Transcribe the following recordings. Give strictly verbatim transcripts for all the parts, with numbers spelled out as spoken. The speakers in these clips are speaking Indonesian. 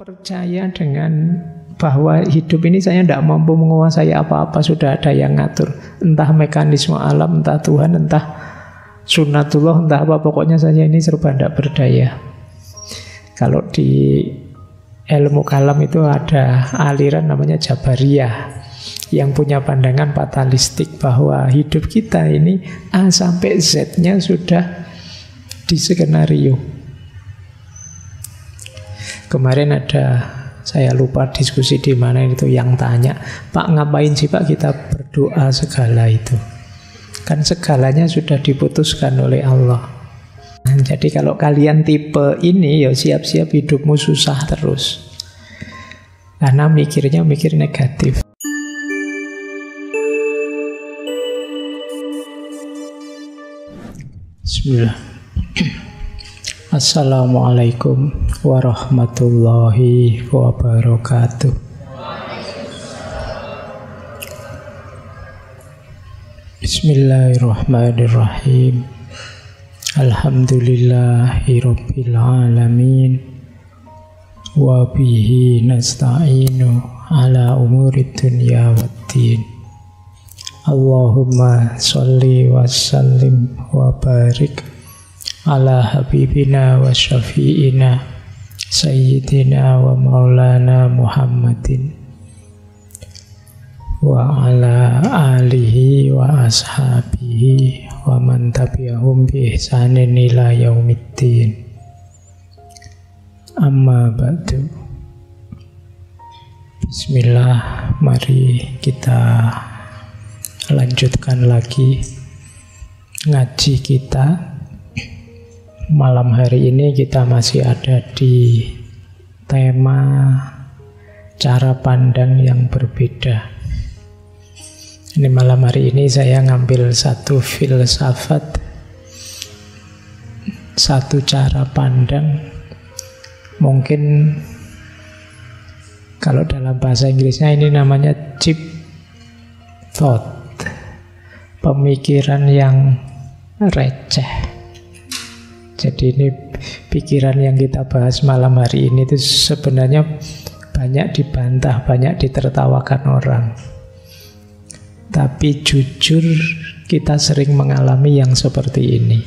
percaya dengan bahwa hidup ini saya tidak mampu menguasai apa-apa, sudah ada yang ngatur. Entah mekanisme alam, entah Tuhan, entah sunnatullah, entah apa, pokoknya saya ini serba tidak berdaya. Kalau di ilmu kalam itu ada aliran namanya Jabariyah yang punya pandangan fatalistik bahwa hidup kita ini A sampai Z-nya sudah diskenario. Kemarin ada, saya lupa diskusi di mana itu, yang tanya, Pak ngapain sih Pak kita berdoa segala itu? Kan segalanya sudah diputuskan oleh Allah. Nah, jadi kalau kalian tipe ini, ya siap-siap hidupmu susah terus. Karena mikirnya mikir negatif. Bismillah. Assalamualaikum warahmatullahi wabarakatuh. Bismillahirrahmanirrahim. Alhamdulillahirabbil alamin. Wa bihi nasta'inu ala umurid dunya waddin. Allahumma sholli wa sallim wa barik ala habibina wa syafi'ina sayyidina wa maulana Muhammadin wa ala alihi wa ashabihi wa man tabi'ahum bi ihsanin ila yaumiddin. Amma ba'du. Bismillah, mari kita lanjutkan lagi ngaji kita. Malam hari ini kita masih ada di tema cara pandang yang berbeda. Ini malam hari ini saya ngambil satu filsafat, satu cara pandang. Mungkin kalau dalam bahasa Inggrisnya ini namanya cheap thought, pemikiran yang receh. Jadi ini pikiran yang kita bahas malam hari ini itu sebenarnya banyak dibantah, banyak ditertawakan orang. Tapi jujur kita sering mengalami yang seperti ini.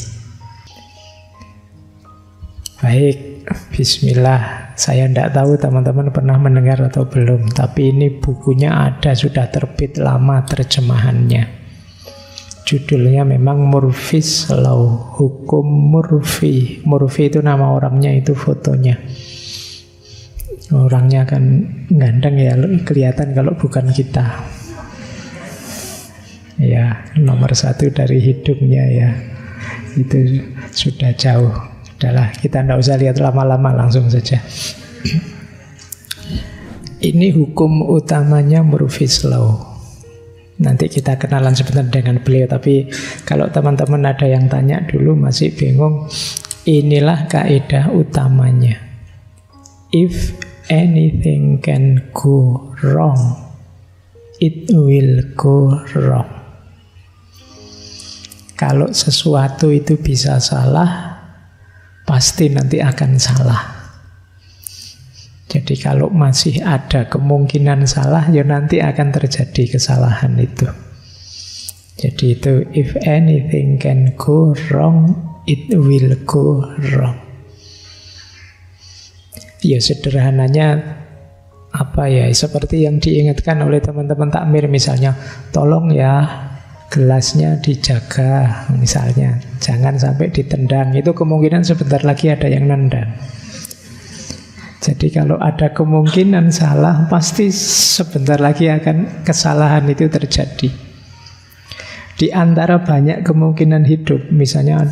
Baik, bismillah. Saya tidak tahu teman-teman pernah mendengar atau belum, tapi ini bukunya ada, sudah terbit lama terjemahannya. Judulnya memang Murphy's Law, hukum Murphy. Murphy itu nama orangnya, itu fotonya. Orangnya kan ganteng ya, kelihatan kalau bukan kita. Ya, nomor satu dari hidupnya ya. Itu sudah jauh. Udahlah, kita tidak usah lihat lama-lama, langsung saja. Ini hukum utamanya Murphy's Law. Nanti kita kenalan sebentar dengan beliau. Tapi kalau teman-teman ada yang tanya dulu masih bingung, inilah kaidah utamanya. If anything can go wrong, it will go wrong. Kalau sesuatu itu bisa salah, pasti nanti akan salah. Jadi kalau masih ada kemungkinan salah, ya nanti akan terjadi kesalahan itu. Jadi itu, if anything can go wrong, it will go wrong. Ya sederhananya apa ya, seperti yang diingatkan oleh teman-teman takmir misalnya, tolong ya gelasnya dijaga misalnya, jangan sampai ditendang. Itu kemungkinan sebentar lagi ada yang nendang. Jadi kalau ada kemungkinan salah, pasti sebentar lagi akan kesalahan itu terjadi. Di antara banyak kemungkinan hidup, misalnya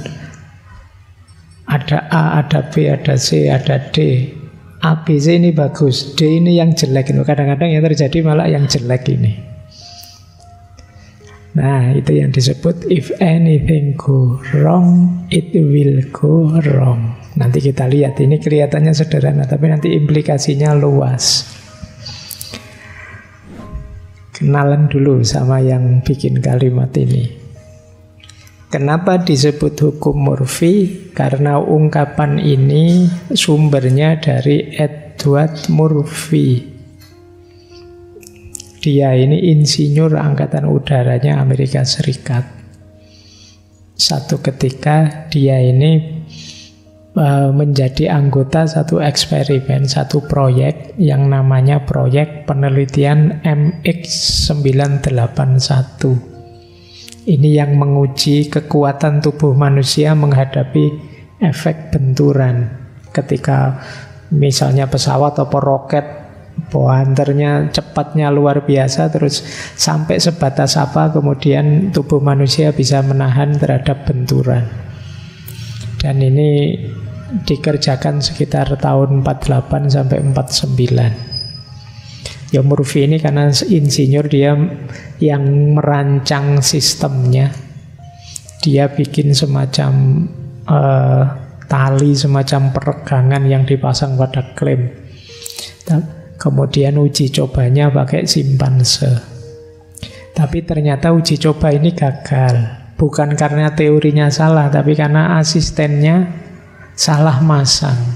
ada A, ada B, ada C, ada D. A, B, C ini bagus, D ini yang jelek. Kadang-kadang yang terjadi malah yang jelek ini. Nah, itu yang disebut if anything go wrong, it will go wrong. Nanti kita lihat, ini kelihatannya sederhana, tapi nanti implikasinya luas. Kenalan dulu sama yang bikin kalimat ini. Kenapa disebut hukum Murphy? Karena ungkapan ini sumbernya dari Edward Murphy. Dia ini insinyur angkatan udaranya Amerika Serikat. Satu ketika dia ini uh, menjadi anggota satu eksperimen, satu proyek yang namanya proyek penelitian M X sembilan delapan satu. Ini yang menguji kekuatan tubuh manusia menghadapi efek benturan. Ketika misalnya pesawat atau roket bohanternya cepatnya luar biasa, terus sampai sebatas apa kemudian tubuh manusia bisa menahan terhadap benturan. Dan ini dikerjakan sekitar tahun empat puluh delapan sampai empat puluh sembilan. Ya Murphy ini karena insinyur, dia yang merancang sistemnya. Dia bikin semacam uh, tali, semacam peregangan yang dipasang pada klem. Kemudian uji cobanya pakai simpanse. Tapi ternyata uji coba ini gagal. Bukan karena teorinya salah, tapi karena asistennya salah masang.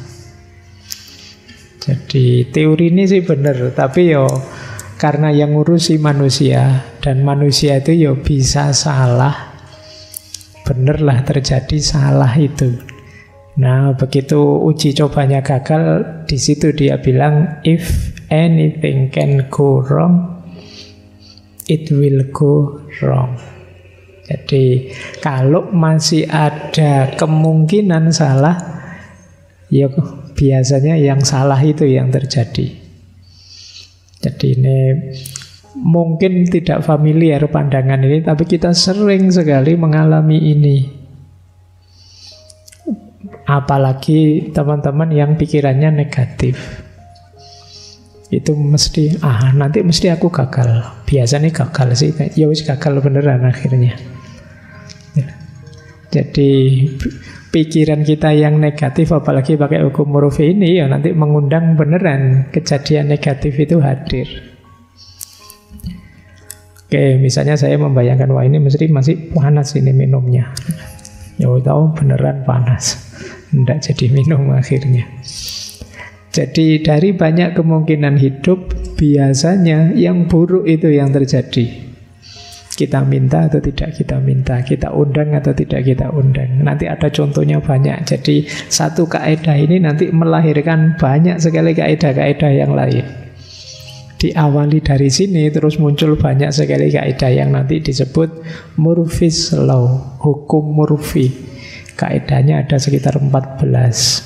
Jadi teori ini sih benar, tapi yo karena yang ngurusi manusia, dan manusia itu yo bisa salah. Bener lah terjadi salah itu. Nah, begitu uji cobanya gagal, di situ dia bilang if anything can go wrong, it will go wrong. Jadi kalau masih ada kemungkinan salah, ya biasanya yang salah itu yang terjadi. Jadi ini mungkin tidak familiar pandangan ini, tapi kita sering sekali mengalami ini. Apalagi teman-teman yang pikirannya negatif. Itu mesti, ah nanti mesti aku gagal. Biasanya gagal sih, ya wis gagal beneran akhirnya. Jadi pikiran kita yang negatif, apalagi pakai hukum Murphy ini, ya nanti mengundang beneran kejadian negatif itu hadir. Oke, misalnya saya membayangkan, wah ini mesti masih panas ini minumnya. Ya tahu beneran panas, tidak jadi minum akhirnya. Jadi dari banyak kemungkinan hidup, biasanya yang buruk itu yang terjadi. Kita minta atau tidak kita minta, kita undang atau tidak kita undang. Nanti ada contohnya banyak. Jadi satu kaidah ini nanti melahirkan banyak sekali kaidah-kaidah yang lain. Diawali dari sini terus muncul banyak sekali kaidah yang nanti disebut Murphy's Law, hukum Murphy. Kaidahnya ada sekitar empat belas.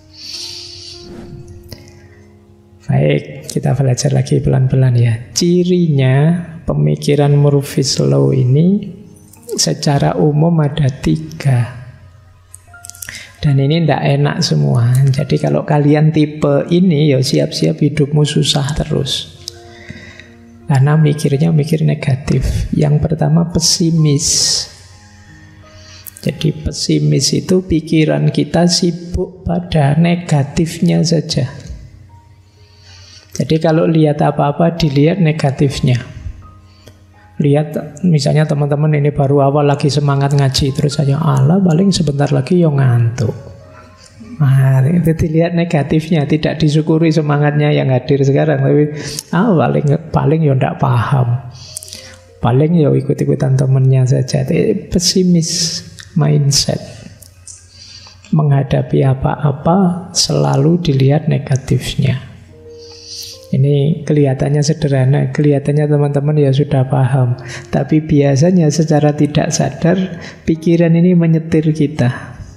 Baik, kita belajar lagi pelan-pelan ya. Cirinya pemikiran Murphy's Law ini secara umum ada tiga. Dan ini tidak enak semua. Jadi kalau kalian tipe ini, ya siap-siap hidupmu susah terus. Karena mikirnya mikir negatif. Yang pertama pesimis. Jadi pesimis itu pikiran kita sibuk pada negatifnya saja. Jadi kalau lihat apa-apa dilihat negatifnya. Lihat misalnya teman-teman ini baru awal lagi semangat ngaji, terus saja Allah paling sebentar lagi yo ngantuk. Nah, itu dilihat negatifnya, tidak disyukuri semangatnya yang hadir sekarang, tapi ah paling paling yo ndak paham. Paling yo ikut-ikutan temennya saja. Itu pesimis mindset. Menghadapi apa-apa selalu dilihat negatifnya. Ini kelihatannya sederhana, kelihatannya teman-teman ya sudah paham. Tapi biasanya secara tidak sadar, pikiran ini menyetir kita.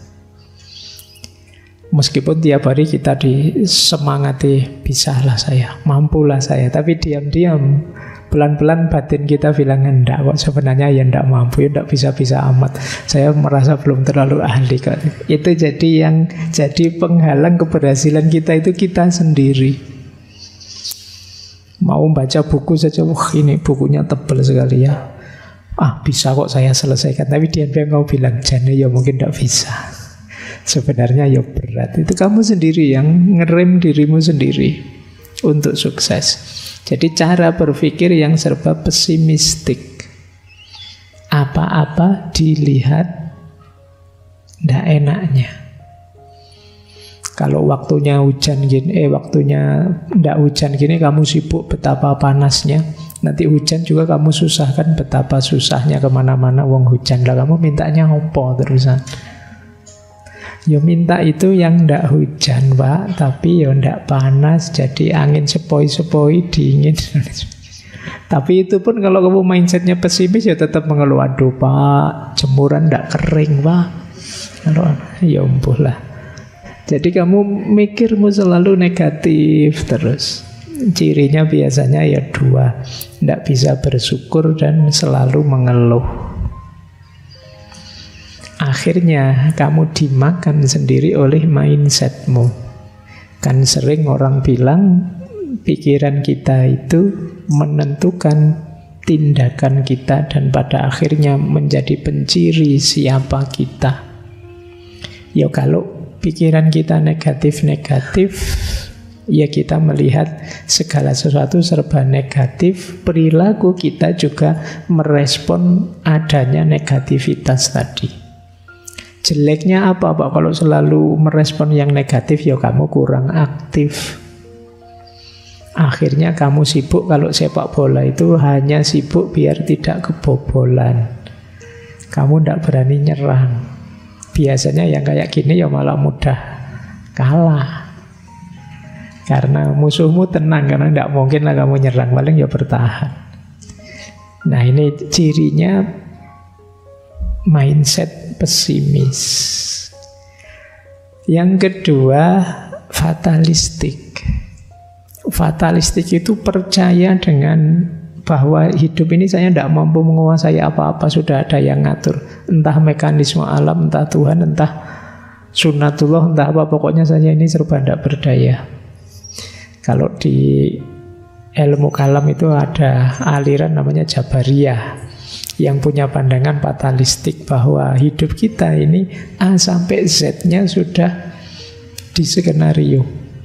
Meskipun tiap hari kita disemangati, bisalah saya, mampulah saya. Tapi diam-diam, pelan-pelan batin kita bilang, enggak kok sebenarnya ya enggak mampu, ya enggak bisa-bisa amat. Saya merasa belum terlalu ahli kok. Itu jadi yang jadi penghalang keberhasilan kita itu kita sendiri. Mau baca buku saja, wah ini bukunya tebal sekali ya. Ah bisa kok saya selesaikan. Tapi dia mau bilang, jane ya mungkin tidak bisa. Sebenarnya ya berat. Itu kamu sendiri yang ngerem dirimu sendiri untuk sukses. Jadi cara berpikir yang serba pesimistik. Apa-apa dilihat enaknya. Kalau waktunya hujan gini, eh waktunya ndak hujan gini kamu sibuk betapa panasnya. Nanti hujan juga kamu susahkan betapa susahnya kemana-mana wong hujan. Lah kamu mintanya opo terusan? Ya minta itu yang ndak hujan, Pak, tapi ya ndak panas, jadi angin sepoi-sepoi dingin. Tapi itu pun kalau kamu mindsetnya pesimis ya tetap mengeluh, aduh Pak, jemuran ndak kering Pak. Kalau ya umpuh lah. Jadi kamu mikirmu selalu negatif terus. Cirinya biasanya ya dua, ndak bisa bersyukur dan selalu mengeluh. Akhirnya kamu dimakan sendiri oleh mindsetmu. Kan sering orang bilang pikiran kita itu menentukan tindakan kita dan pada akhirnya menjadi penciri siapa kita. Ya kalau pikiran kita negatif-negatif, ya kita melihat segala sesuatu serba negatif, perilaku kita juga merespon adanya negativitas tadi. Jeleknya apa Pak? Kalau selalu merespon yang negatif, ya kamu kurang aktif. Akhirnya kamu sibuk, kalau sepak bola itu hanya sibuk biar tidak kebobolan. Kamu tidak berani nyerang. Biasanya yang kayak gini ya malah mudah kalah. Karena musuhmu tenang, karena tidak mungkin lah kamu nyerang, paling ya bertahan. Nah ini cirinya mindset pesimis. Yang kedua, fatalistik. Fatalistik itu percaya dengan bahwa hidup ini saya tidak mampu menguasai apa-apa, sudah ada yang ngatur. Entah mekanisme alam, entah Tuhan, entah sunnatullah, entah apa, pokoknya saya ini serba tidak berdaya. Kalau di ilmu kalam itu ada aliran namanya Jabariyah yang punya pandangan fatalistik bahwa hidup kita ini A sampai Z-nya sudah diskenario.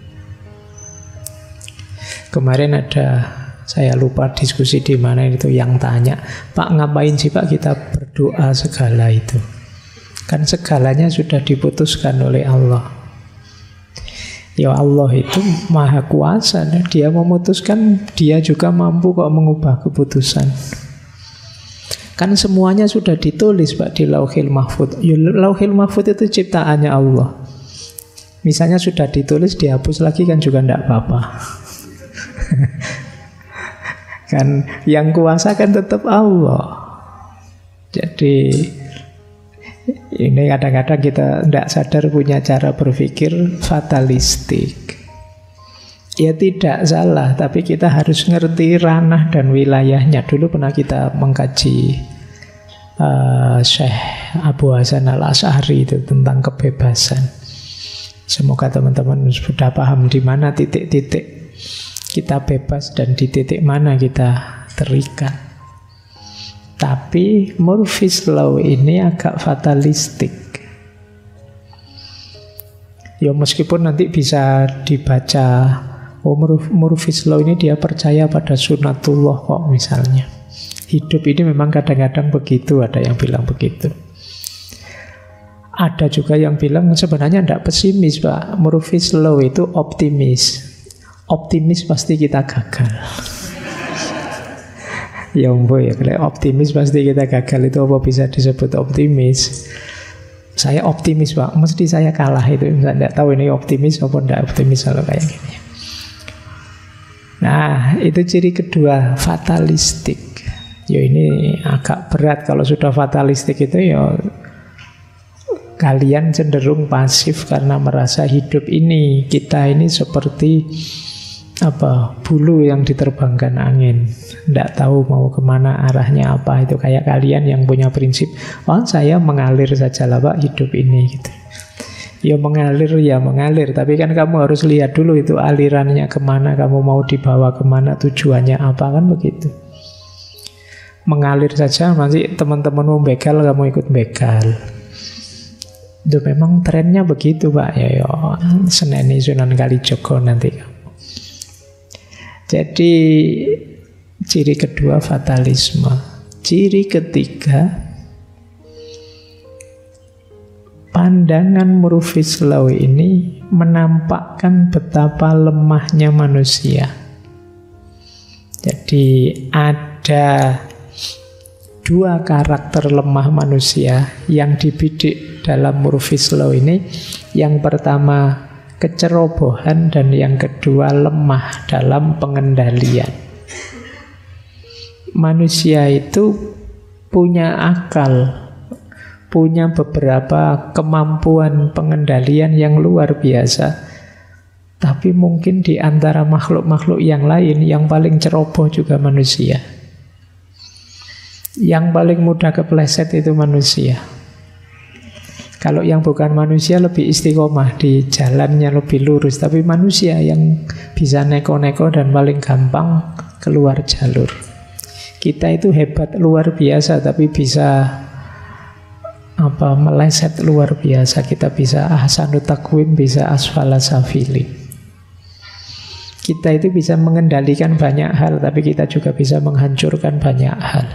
Kemarin ada, saya lupa diskusi di mana itu, yang tanya, Pak ngapain sih Pak kita berdoa segala itu? Kan segalanya sudah diputuskan oleh Allah. Ya Allah itu maha kuasa, dia memutuskan, dia juga mampu kok mengubah keputusan. Kan semuanya sudah ditulis Pak di Lauhil Mahfudz. Ya, Lauhil Mahfudz itu ciptaannya Allah. Misalnya sudah ditulis, dihapus lagi kan juga tidak apa-apa. Kan yang kuasa kan tetap Allah. Jadi ini kadang-kadang kita tidak sadar punya cara berpikir fatalistik. Ya tidak salah, tapi kita harus ngerti ranah dan wilayahnya. Dulu pernah kita mengkaji uh, Syekh Abu Hasan Al-Asy'ari itu tentang kebebasan. Semoga teman-teman sudah paham di mana titik-titik kita bebas dan di titik mana kita terikat. Tapi Murphy's Law ini agak fatalistik. Ya meskipun nanti bisa dibaca, oh Murphy's Law ini dia percaya pada sunnatullah kok misalnya. Hidup ini memang kadang-kadang begitu, ada yang bilang begitu. Ada juga yang bilang sebenarnya tidak pesimis Pak. Murphy's Law itu optimis. Optimis pasti kita gagal. Ya umbo ya, kalau optimis pasti kita gagal itu apa bisa disebut optimis? Saya optimis Pak, mesti saya kalah itu. Saya tidak tahu ini optimis apa tidak optimis kalau kayak gini. Nah, itu ciri kedua, fatalistik. Ya ini agak berat kalau sudah fatalistik itu ya kalian cenderung pasif karena merasa hidup ini, kita ini seperti apa, bulu yang diterbangkan angin, tidak tahu mau kemana arahnya apa. Itu kayak kalian yang punya prinsip, oh saya mengalir saja lah Pak hidup ini gitu. Ya mengalir ya mengalir, tapi kan kamu harus lihat dulu itu alirannya kemana, kamu mau dibawa kemana, tujuannya apa, kan begitu. Mengalir saja nanti teman-temanmu begal, kamu ikut begal. Itu memang trennya begitu Pak. Ya, ya Seneni Sunan Kalijogo nanti kamu. Jadi ciri kedua fatalisme. Ciri ketiga pandangan Murphy's Law ini menampakkan betapa lemahnya manusia. Jadi ada dua karakter lemah manusia yang dibidik dalam Murphy's Law ini. Yang pertama kecerobohan dan yang kedua lemah dalam pengendalian. Manusia itu punya akal, punya beberapa kemampuan pengendalian yang luar biasa. Tapi mungkin di antara makhluk-makhluk yang lain, yang paling ceroboh juga manusia. Yang paling mudah kepleset itu manusia. Kalau yang bukan manusia lebih istiqomah, di jalannya lebih lurus. Tapi manusia yang bisa neko-neko dan paling gampang keluar jalur. Kita itu hebat luar biasa, tapi bisa apa meleset luar biasa. Kita bisa ahsanut takwim, bisa asfala safilin. Kita itu bisa mengendalikan banyak hal, tapi kita juga bisa menghancurkan banyak hal.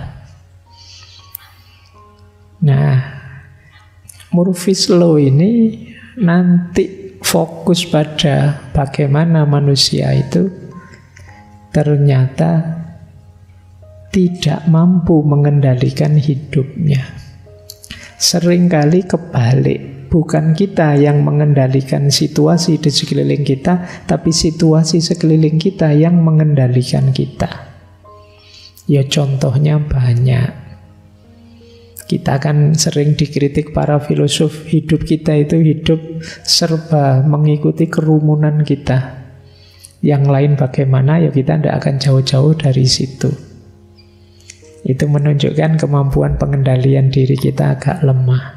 Nah, Murphy's Law ini nanti fokus pada bagaimana manusia itu ternyata tidak mampu mengendalikan hidupnya. Seringkali kebalik, bukan kita yang mengendalikan situasi di sekeliling kita, tapi situasi sekeliling kita yang mengendalikan kita. Ya contohnya banyak. Kita kan sering dikritik para filosof, hidup kita itu hidup serba mengikuti kerumunan kita. Yang lain bagaimana, ya kita tidak akan jauh-jauh dari situ. Itu menunjukkan kemampuan pengendalian diri kita agak lemah.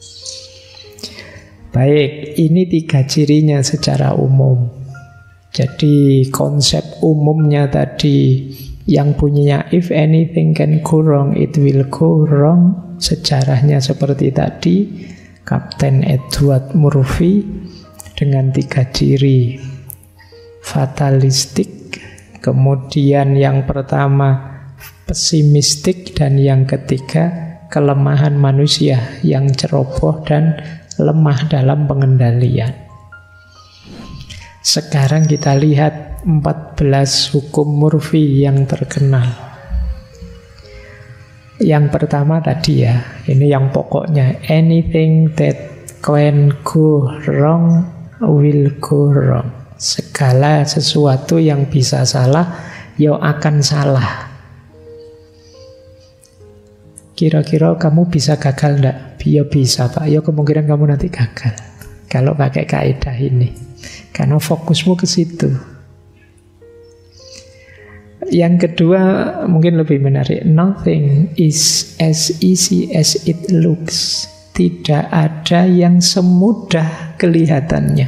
Baik, ini tiga cirinya secara umum. Jadi konsep umumnya tadi yang bunyinya if anything can go wrong, it will go wrong. Sejarahnya seperti tadi, Kapten Edward Murphy dengan tiga ciri fatalistik, kemudian yang pertama pesimistik, dan yang ketiga kelemahan manusia yang ceroboh dan lemah dalam pengendalian. Sekarang kita lihat empat belas hukum Murphy yang terkenal. Yang pertama tadi ya, ini yang pokoknya, anything that can go wrong will go wrong. Segala sesuatu yang bisa salah, ya akan salah. Kira-kira kamu bisa gagal enggak? Ya bisa Pak, ya kemungkinan kamu nanti gagal kalau pakai kaidah ini, karena fokusmu ke situ. Yang kedua mungkin lebih menarik, nothing is as easy as it looks. Tidak ada yang semudah kelihatannya.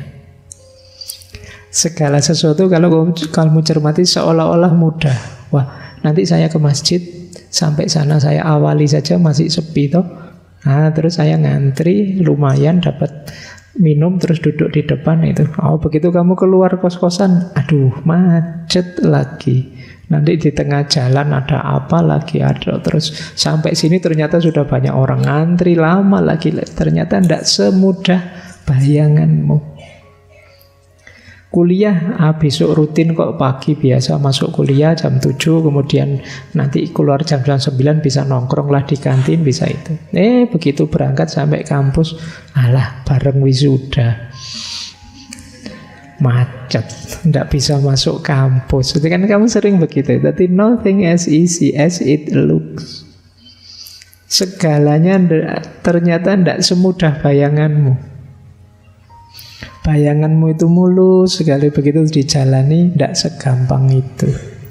Segala sesuatu kalau kamu cermati seolah-olah mudah. Wah, nanti saya ke masjid, sampai sana saya awali saja masih sepi toh. Nah, terus saya ngantri, lumayan dapat minum, terus duduk di depan itu. Oh, begitu kamu keluar kos-kosan, aduh, macet lagi. Nanti di tengah jalan ada apa lagi, ada terus sampai sini ternyata sudah banyak orang ngantri, lama lagi. Ternyata tidak semudah bayanganmu. Kuliah, ah, besok rutin kok pagi biasa masuk kuliah jam tujuh, kemudian nanti keluar jam sembilan bisa nongkrong lah di kantin, bisa itu. Eh, begitu berangkat sampai kampus, alah bareng wisuda. Macet, tidak bisa masuk kampus. Itu kan kamu sering begitu. Tapi nothing as easy as it looks. Segalanya ternyata tidak semudah bayanganmu. Bayanganmu itu mulus, sekali begitu dijalani tidak segampang itu.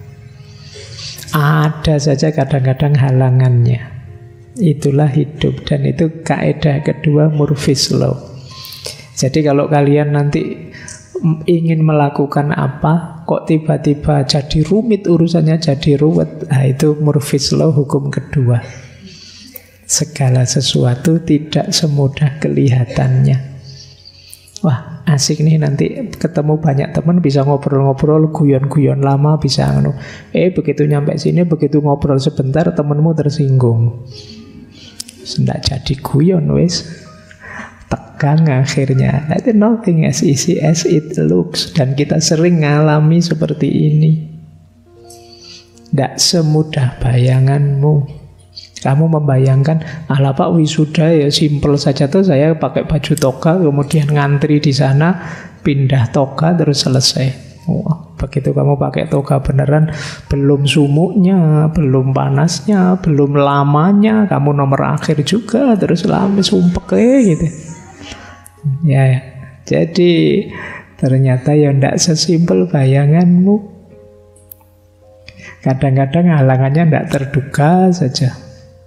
Ada saja kadang-kadang halangannya. Itulah hidup, dan itu kaidah kedua Murphy's Law. Jadi kalau kalian nanti ingin melakukan apa, kok tiba-tiba jadi rumit urusannya, jadi ruwet, nah itu Murphy's Law hukum kedua. Segala sesuatu tidak semudah kelihatannya. Wah, asik nih nanti ketemu banyak teman, bisa ngobrol-ngobrol, guyon-guyon lama, bisa anu. Eh, begitu nyampe sini, begitu ngobrol sebentar, temenmu tersinggung. Tidak jadi guyon, wes. belakang akhirnya. Itu nothing as easy as it looks. Dan kita sering ngalami seperti ini. Tidak semudah bayanganmu. Kamu membayangkan, ala Pak wisuda ya simple saja tuh, saya pakai baju toga, kemudian ngantri di sana, pindah toga terus selesai. Wah, begitu kamu pakai toga beneran, belum sumuknya, belum panasnya, belum lamanya, kamu nomor akhir juga, terus lama sumpek eh, gitu. Ya, ya, jadi ternyata ya tidak sesimpel bayanganmu. Kadang-kadang halangannya tidak terduga saja.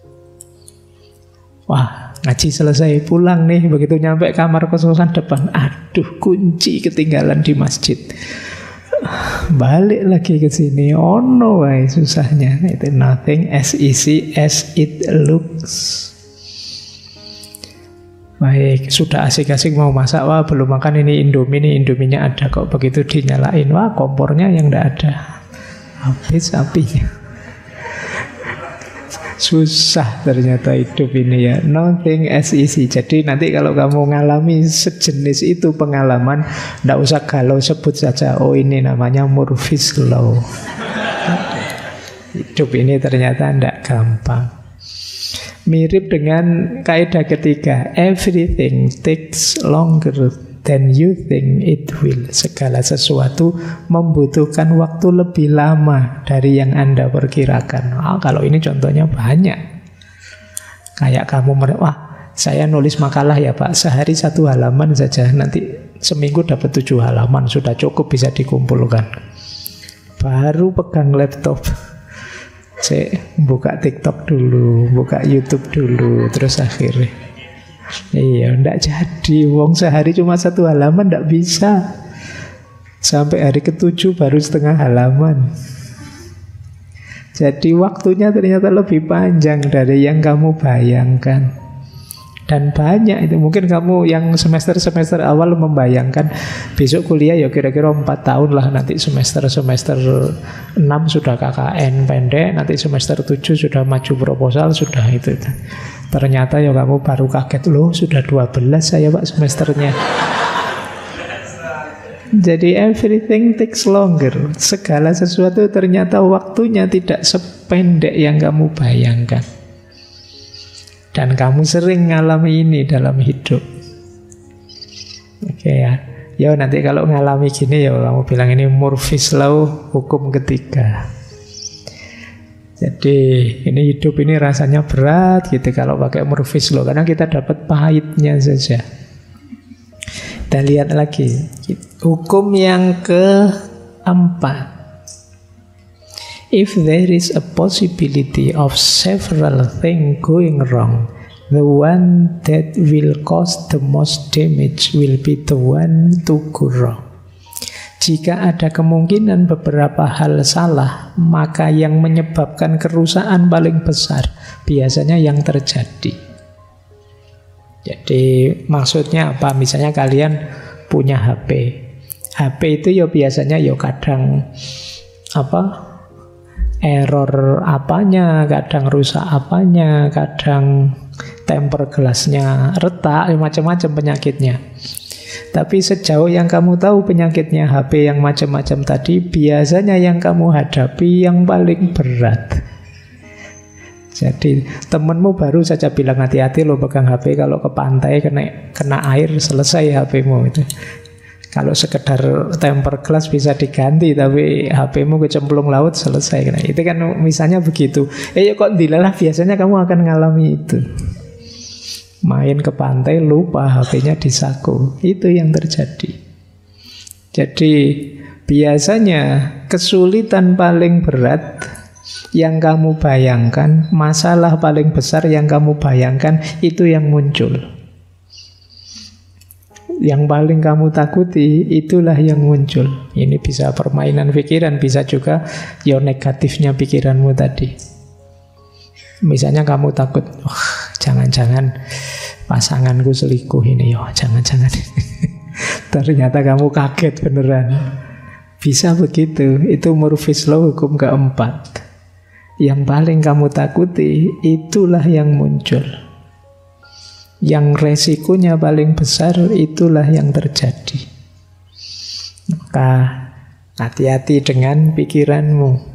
Wah, ngaji selesai, pulang nih. Begitu nyampe kamar kos-kosan depan, aduh, kunci ketinggalan di masjid. Balik lagi ke sini. Oh no, way, susahnya. Itu nothing as easy as it looks. Baik, sudah asik-asik mau masak. Wah, belum makan ini Indomie, ini Indominya ada kok. Begitu dinyalain, wah, kompornya yang tidak ada. Habis apinya. Susah ternyata hidup ini ya. Nothing as easy. Jadi nanti kalau kamu ngalami sejenis itu pengalaman, tidak usah galau, sebut saja, oh ini namanya Murphy's Law. Hidup ini ternyata tidak gampang. Mirip dengan kaidah ketiga, everything takes longer than you think it will. Segala sesuatu membutuhkan waktu lebih lama dari yang Anda perkirakan. Oh, kalau ini contohnya banyak. Kayak kamu, wah saya nulis makalah ya Pak, sehari satu halaman saja, nanti seminggu dapat tujuh halaman, sudah cukup bisa dikumpulkan. Baru pegang laptop, saya buka TikTok dulu, buka YouTube dulu, terus akhirnya iya, ndak jadi. Wong sehari cuma satu halaman, ndak bisa. Sampai hari ketujuh baru setengah halaman. Jadi waktunya ternyata lebih panjang dari yang kamu bayangkan. Dan banyak itu. Mungkin kamu yang semester-semester awal membayangkan besok kuliah ya kira-kira empat tahun lah. Nanti semester-semester enam sudah K K N pendek, nanti semester tujuh sudah maju proposal, sudah itu. Ternyata ya kamu baru kaget, loh sudah dua belas saya Pak semesternya. Jadi everything takes longer. Segala sesuatu ternyata waktunya tidak sependek yang kamu bayangkan. Dan kamu sering ngalami ini dalam hidup. Oke ya. Ya nanti kalau ngalami gini ya kamu bilang ini Murphy's Law, hukum ketiga. Jadi ini hidup ini rasanya berat gitu kalau pakai Murphy's Law, karena kita dapat pahitnya saja. Kita lihat lagi hukum yang keempat. If there is a possibility of several things going wrong, the one that will cause the most damage will be the one to go wrong. Jika ada kemungkinan beberapa hal salah, maka yang menyebabkan kerusakan paling besar biasanya yang terjadi. Jadi maksudnya apa? Misalnya kalian punya H P. H P itu ya biasanya ya kadang apa? Error apanya, kadang rusak apanya, kadang temper gelasnya retak, macam-macam penyakitnya. Tapi sejauh yang kamu tahu penyakitnya H P yang macam-macam tadi, biasanya yang kamu hadapi yang paling berat. Jadi temenmu baru saja bilang hati-hati lo pegang H P, kalau ke pantai kena, kena air selesai H P-mu itu. Kalau sekedar temper glass bisa diganti, tapi H P-mu kecemplung laut selesai. Nah, itu kan misalnya begitu. Eh ya kok dilalah, biasanya kamu akan ngalami itu. Main ke pantai lupa H P-nya di saku. Itu yang terjadi. Jadi biasanya kesulitan paling berat yang kamu bayangkan, masalah paling besar yang kamu bayangkan, itu yang muncul. Yang paling kamu takuti, itulah yang muncul. Ini bisa permainan pikiran, bisa juga ya negatifnya pikiranmu tadi. Misalnya kamu takut, wah jangan-jangan pasanganku selingkuh ini, ya jangan-jangan. Ternyata kamu kaget beneran. Bisa begitu. Itu Murphy's Law, hukum keempat. Yang paling kamu takuti, itulah yang muncul. yang resikonya paling besar, itulah yang terjadi. Maka hati-hati dengan pikiranmu.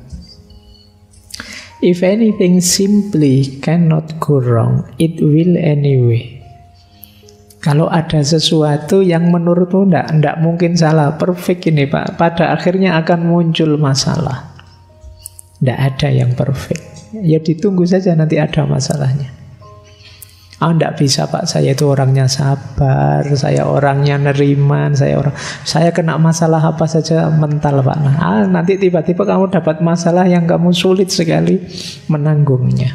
If anything simply cannot go wrong, it will anyway. Kalau ada sesuatu yang menurutmu ndak, ndak mungkin salah, perfect ini Pak, pada akhirnya akan muncul masalah. Ndak ada yang perfect. Ya ditunggu saja nanti ada masalahnya. Ah, ndak bisa Pak, saya itu orangnya sabar, saya orangnya neriman, saya orang, saya kena masalah apa saja mental Pak. Nah, ah, nanti tiba-tiba kamu dapat masalah yang kamu sulit sekali menanggungnya.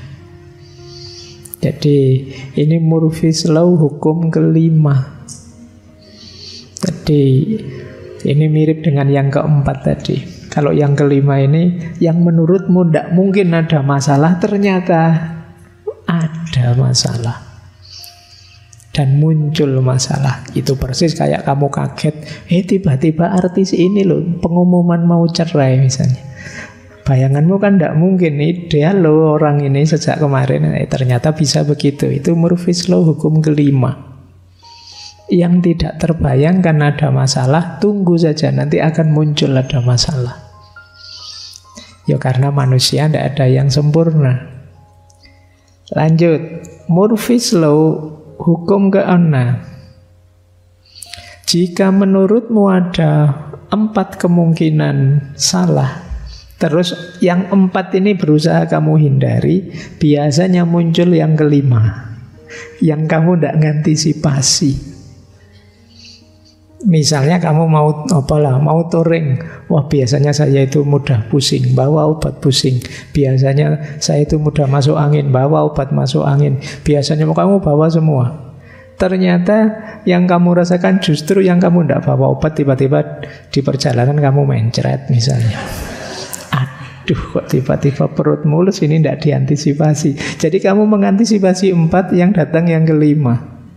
Jadi ini Murphy's Law hukum kelima. Jadi ini mirip dengan yang keempat tadi. Kalau yang kelima ini, yang menurutmu ndak mungkin ada masalah, ternyata ada masalah. Dan muncul masalah. Itu persis kayak kamu kaget, eh tiba-tiba artis ini loh pengumuman mau cerai misalnya. Bayanganmu kan tidak mungkin, ideal loh orang ini sejak kemarin, eh, ternyata bisa begitu. Itu Murphy's Law hukum kelima. Yang tidak terbayangkan ada masalah, tunggu saja nanti akan muncul ada masalah. Ya karena manusia tidak ada yang sempurna. Lanjut, Murphy's Law hukum keenam. Jika menurutmu ada empat kemungkinan salah, terus yang empat ini berusaha kamu hindari, biasanya muncul yang kelima, yang kamu tidak ngantisipasi. Misalnya kamu mau apalah, mau touring. Wah, biasanya saya itu mudah pusing, bawa obat pusing. Biasanya saya itu mudah masuk angin, bawa obat masuk angin. Biasanya kamu bawa semua. Ternyata yang kamu rasakan justru yang kamu tidak bawa obat, tiba-tiba di perjalanan kamu mencret misalnya. Aduh, kok tiba-tiba perut mulus, ini tidak diantisipasi. Jadi kamu mengantisipasi empat, yang datang yang kelima.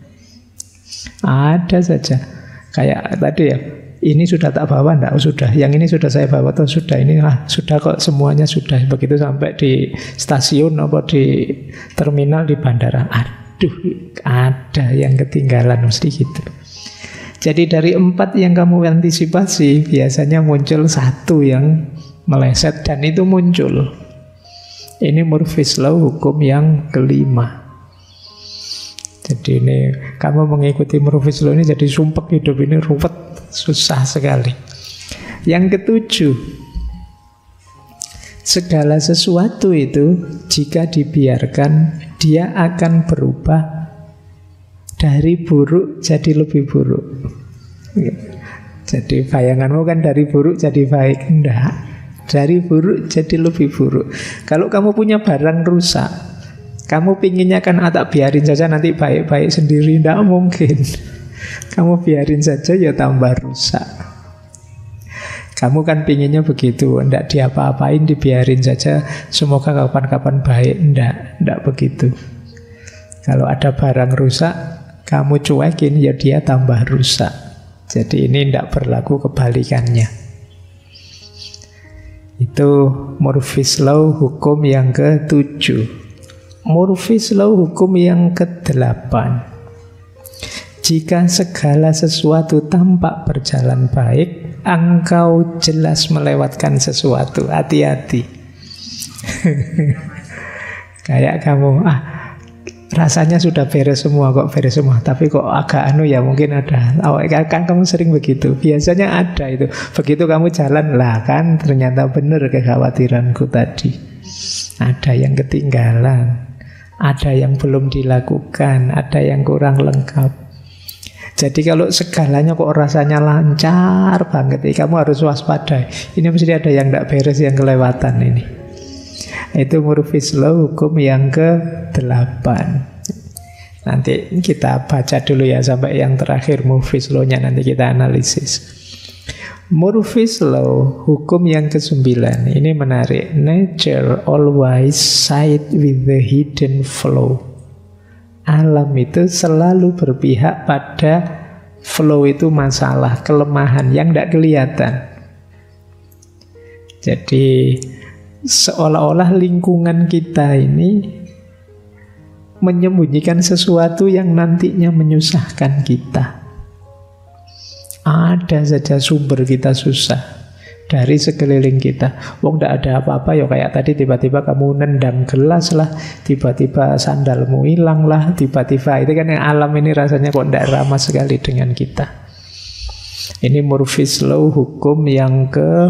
Ada saja. Kayak tadi ya, ini sudah tak bawa, enggak? Oh, sudah. Yang ini sudah saya bawa, atau sudah ini, ah, sudah kok semuanya sudah. Begitu sampai di stasiun atau di terminal di bandara, aduh, ada yang ketinggalan, mesti gitu. Jadi dari empat yang kamu antisipasi, biasanya muncul satu yang meleset, dan itu muncul. Ini Murphy's Law hukum yang kelima. Jadi ini kamu mengikuti Murphy's Law ini jadi sumpek, hidup ini ruwet, susah sekali. Yang ketujuh, segala sesuatu itu jika dibiarkan, dia akan berubah dari buruk jadi lebih buruk. Jadi bayanganmu kan dari buruk jadi baik. Enggak, dari buruk jadi lebih buruk. Kalau kamu punya barang rusak, kamu pinginnya kan ah, tak biarin saja nanti baik-baik sendiri. Tidak mungkin. Kamu biarin saja ya tambah rusak. Kamu kan pinginnya begitu, tidak diapa-apain, dibiarin saja, semoga kapan-kapan baik. Tidak, tidak begitu. Kalau ada barang rusak, kamu cuekin ya dia tambah rusak. Jadi ini tidak berlaku kebalikannya. Itu Murphy's Law hukum yang ketujuh. Murphy's Law hukum yang kedelapan. Jika segala sesuatu tampak berjalan baik, engkau jelas melewatkan sesuatu. Hati-hati. Kayak kamu, ah rasanya sudah beres semua, kok beres semua, tapi kok agak anu ya, mungkin ada. Kan kamu sering begitu. Biasanya ada itu. Begitu kamu jalan, lah kan ternyata benar kekhawatiranku tadi. Ada yang ketinggalan. Ada yang belum dilakukan, ada yang kurang lengkap. Jadi kalau segalanya kok rasanya lancar banget, ya kamu harus waspada. Ini mesti ada yang tidak beres, yang kelewatan ini. Itu Murphy's Law hukum yang kedelapan. Nanti kita baca dulu ya sampai yang terakhir Murphy's Law-nya, nanti kita analisis. Murphy's Law hukum yang kesembilan. Ini menarik. Nature always side with the hidden flow. Alam itu selalu berpihak pada flow, itu masalah, kelemahan yang tidak kelihatan. Jadi seolah-olah lingkungan kita ini menyembunyikan sesuatu yang nantinya menyusahkan kita. Ada saja sumber kita susah dari sekeliling kita. Wong tidak ada apa-apa ya, kayak tadi tiba-tiba kamu nendang gelas lah, tiba-tiba sandalmu hilang lah, tiba-tiba itu kan yang alam ini rasanya kok tidak ramah sekali dengan kita. Ini Murphy's Law, hukum yang ke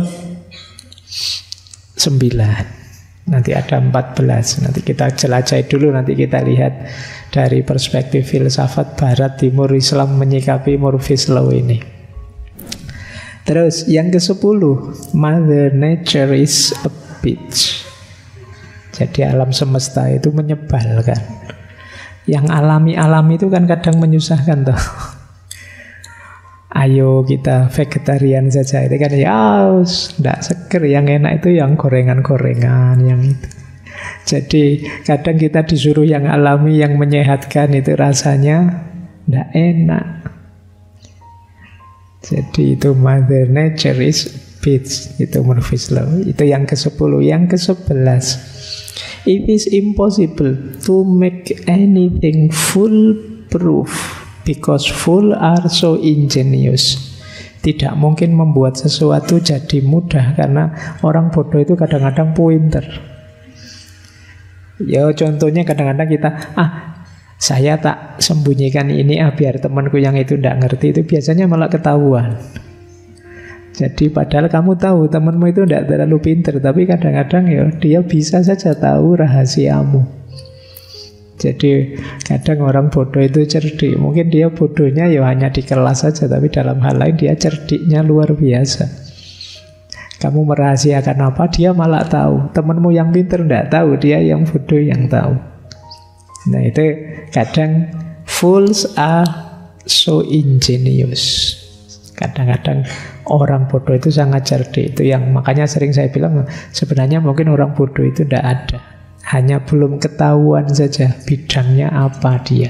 sembilan. Nanti ada empat belas. Nanti kita jelajahi dulu, nanti kita lihat dari perspektif filsafat Barat, Timur, Islam menyikapi Murphy's Law ini. Terus yang ke sepuluh, Mother Nature is a bitch. Jadi alam semesta itu menyebalkan. Yang alami-alami itu kan kadang menyusahkan toh. Ayo kita vegetarian saja, itu kan ya tidak seger. Yang enak itu yang gorengan-gorengan, yang itu. Jadi kadang kita disuruh yang alami, yang menyehatkan, itu rasanya tidak enak. Jadi itu Mother Nature is bitch, itu Murphy's Law. Itu yang ke sepuluh. Yang ke sebelas, it is impossible to make anything foolproof because fools are so ingenious. Tidak mungkin membuat sesuatu jadi mudah karena orang bodoh itu kadang-kadang pinter. Ya contohnya kadang-kadang kita ah saya tak sembunyikan ini ah biar temanku yang itu tidak ngerti, itu biasanya malah ketahuan. Jadi padahal kamu tahu temanmu itu tidak terlalu pinter, tapi kadang-kadang ya dia bisa saja tahu rahasiamu. Jadi kadang orang bodoh itu cerdik. Mungkin dia bodohnya ya hanya di kelas saja, tapi dalam hal lain dia cerdiknya luar biasa. Kamu merahasiakan apa, dia malah tahu. Temanmu yang pinter tidak tahu, dia yang bodoh yang tahu. Nah itu kadang fools are so ingenious. Kadang-kadang orang bodoh itu sangat cerdik. Itu yang makanya sering saya bilang sebenarnya mungkin orang bodoh itu tidak ada, hanya belum ketahuan saja bidangnya apa dia.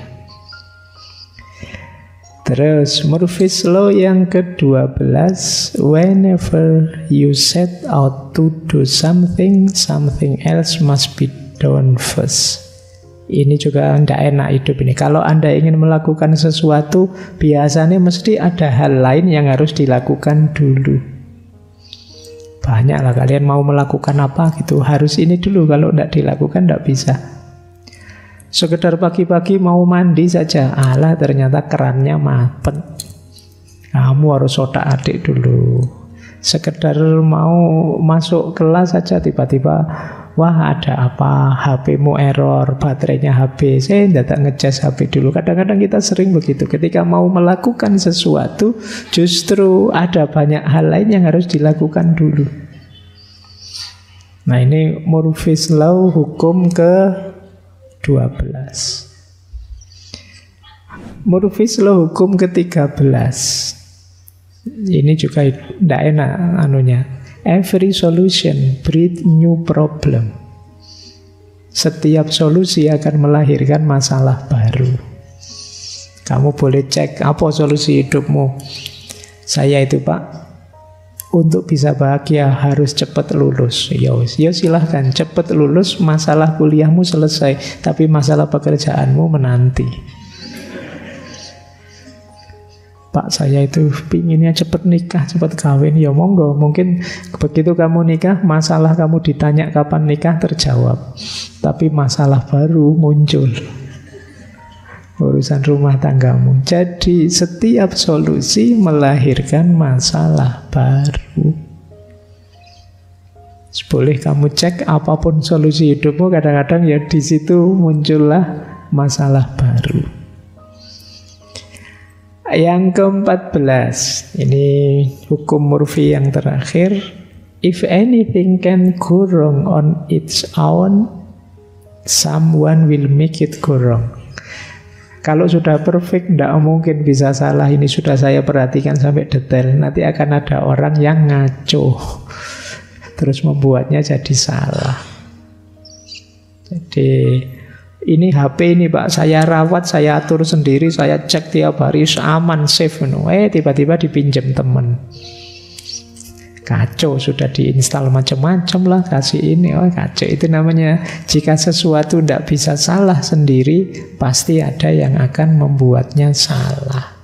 Terus Murphy's Law yang ke dua belas, whenever you set out to do something, something else must be done first. Ini juga tidak enak hidup ini. Kalau Anda ingin melakukan sesuatu, biasanya mesti ada hal lain yang harus dilakukan dulu. Banyaklah kalian mau melakukan apa gitu, harus ini dulu. Kalau tidak dilakukan tidak bisa. Sekedar pagi-pagi mau mandi saja, alah ternyata kerannya mampet. Kamu harus otak adik dulu. Sekedar mau masuk kelas saja tiba-tiba wah ada apa, H P-mu error, baterainya habis, eh datang ngecas H P dulu. Kadang-kadang kita sering begitu. Ketika mau melakukan sesuatu, justru ada banyak hal lain yang harus dilakukan dulu. Nah ini Murphy's Law hukum ke dua belas. Murphy's Law hukum ke tiga belas. Ini juga tidak enak anunya. Every solution breed new problem. Setiap solusi akan melahirkan masalah baru. Kamu boleh cek apa solusi hidupmu. Saya itu Pak, untuk bisa bahagia harus cepat lulus. Ya, ya silahkan cepat lulus, masalah kuliahmu selesai, tapi masalah pekerjaanmu menanti. Pak saya itu pinginnya cepat nikah, cepat kawin. Ya monggo, mungkin begitu kamu nikah, masalah kamu ditanya kapan nikah terjawab, tapi masalah baru muncul, urusan rumah tanggamu. Jadi setiap solusi melahirkan masalah baru. Boleh kamu cek apapun solusi hidupmu, kadang-kadang ya di situ muncullah masalah baru. Yang keempat belas, ini hukum Murphy yang terakhir. If anything can go wrong on its own, someone will make it go wrong. Kalau sudah perfect, tidak mungkin bisa salah. Ini sudah saya perhatikan sampai detail. Nanti akan ada orang yang ngaco, terus membuatnya jadi salah. Jadi ini H P ini Pak, saya rawat, saya atur sendiri, saya cek tiap hari, aman, safe. Eh, tiba-tiba dipinjam teman. kacau, sudah diinstal macam-macam lah, kasih ini, oh kacau. Itu namanya jika sesuatu tidak bisa salah sendiri, pasti ada yang akan membuatnya salah.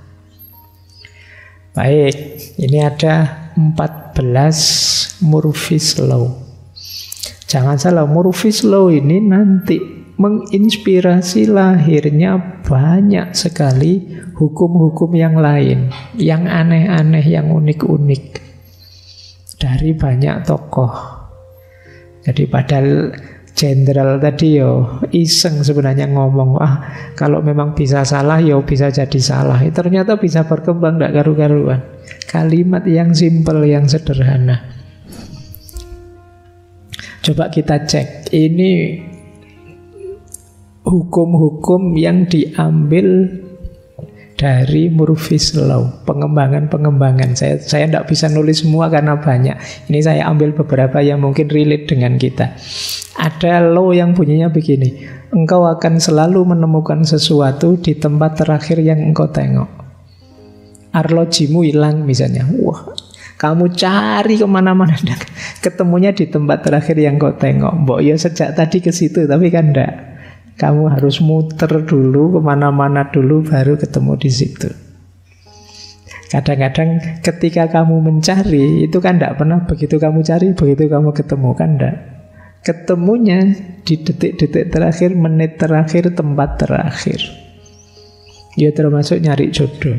Baik, ini ada empat belas Murphy's Law. Jangan salah, Murphy's Law ini nanti menginspirasi lahirnya banyak sekali hukum-hukum yang lain, yang aneh-aneh, yang unik-unik dari banyak tokoh. Jadi padahal jenderal tadi yo iseng sebenarnya ngomong, ah kalau memang bisa salah yo bisa jadi salah. Eh, ternyata bisa berkembang, tidak karu-karuan. Kalimat yang simpel, yang sederhana. Coba kita cek, ini hukum-hukum yang diambil dari Murphy's Law, pengembangan-pengembangan. Saya saya tidak bisa nulis semua karena banyak. Ini saya ambil beberapa yang mungkin relate dengan kita. Ada law yang bunyinya begini, engkau akan selalu menemukan sesuatu di tempat terakhir yang engkau tengok. Arlojimu hilang misalnya, wah, kamu cari kemana-mana, ketemunya di tempat terakhir yang kau tengok. Mbok ya sejak tadi ke situ, tapi kan enggak. Kamu harus muter dulu kemana-mana dulu baru ketemu di situ. Kadang-kadang ketika kamu mencari itu kan tidak pernah begitu kamu cari, begitu kamu ketemu, kan tidak. Ketemunya di detik-detik terakhir, menit terakhir, tempat terakhir. Ya termasuk nyari jodoh.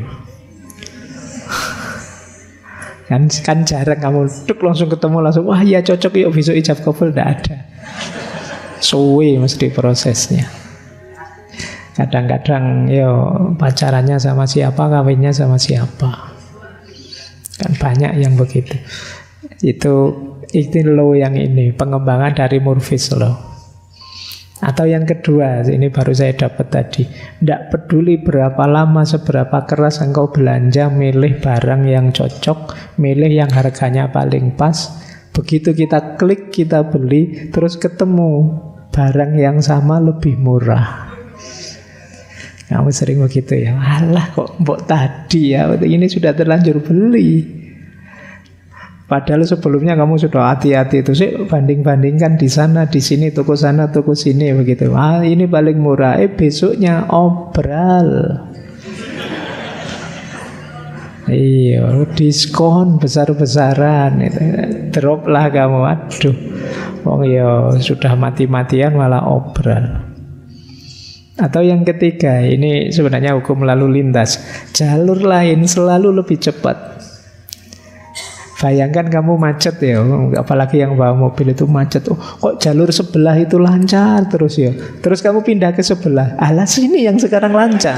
Kan, kan jarang kamu duk langsung ketemu langsung, wah ya cocok yuk besok ijab kabul, tidak ada. Suwe mesti prosesnya. Kadang-kadang yo pacarannya sama siapa, kawinnya sama siapa. Kan banyak yang begitu. Itu itu law yang ini, pengembangan dari Murphy's Law. Atau yang kedua, ini baru saya dapat tadi. Tidak peduli berapa lama, seberapa keras engkau belanja, milih barang yang cocok, milih yang harganya paling pas. Begitu kita klik, kita beli, terus ketemu barang yang sama lebih murah. Kamu sering begitu ya, alah kok mbok tadi ya, ini sudah terlanjur beli. Padahal sebelumnya kamu sudah hati-hati itu sih, banding-bandingkan di sana, di sini, toko sana, toko sini begitu. Ah ini paling murah, eh besoknya obral. Iya, diskon besar-besaran itu. Drop lah kamu, aduh. Wong ya sudah mati-matian malah obral. Atau yang ketiga, ini sebenarnya hukum lalu lintas. Jalur lain selalu lebih cepat. Bayangkan kamu macet ya, apalagi yang bawa mobil itu macet. Oh, kok jalur sebelah itu lancar terus ya. Terus kamu pindah ke sebelah. Alah sini yang sekarang lancar.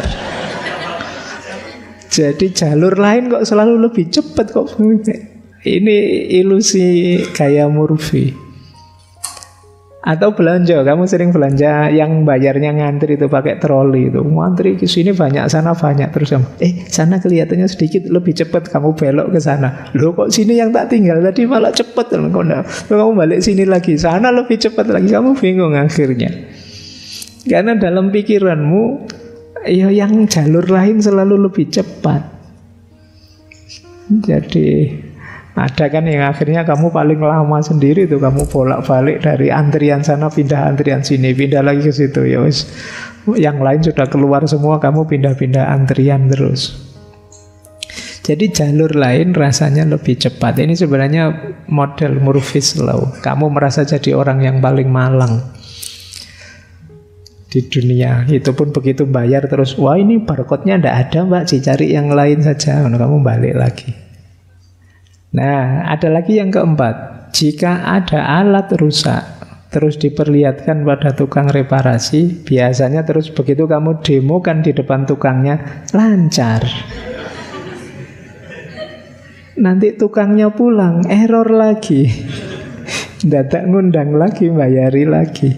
Jadi jalur lain kok selalu lebih cepat kok. Ini ilusi gaya Murphy. Atau belanja, kamu sering belanja yang bayarnya ngantri itu pakai troli itu. Ngantri ke sini banyak, sana banyak, terus kamu, eh sana kelihatannya sedikit lebih cepat, kamu belok ke sana. Loh kok sini yang tak tinggal tadi malah cepat. Kamu balik sini lagi, sana lebih cepat lagi, kamu bingung akhirnya. Karena dalam pikiranmu ya yang jalur lain selalu lebih cepat. Jadi ada kan yang akhirnya kamu paling lama sendiri tuh, kamu bolak-balik dari antrian sana pindah antrian sini, pindah lagi ke situ ya wis. Yang lain sudah keluar semua, kamu pindah-pindah antrian terus. Jadi jalur lain rasanya lebih cepat. Ini sebenarnya model Murphy's Law. Kamu merasa jadi orang yang paling malang di dunia. Itu pun begitu bayar terus, wah ini barcode-nya tidak ada mbak, cari yang lain saja. Nah, kamu balik lagi. Nah, ada lagi yang keempat. Jika ada alat rusak, terus diperlihatkan pada tukang reparasi, biasanya terus begitu kamu demokan di depan tukangnya, lancar. Nanti tukangnya pulang, error lagi. Dadak ngundang lagi, bayari lagi.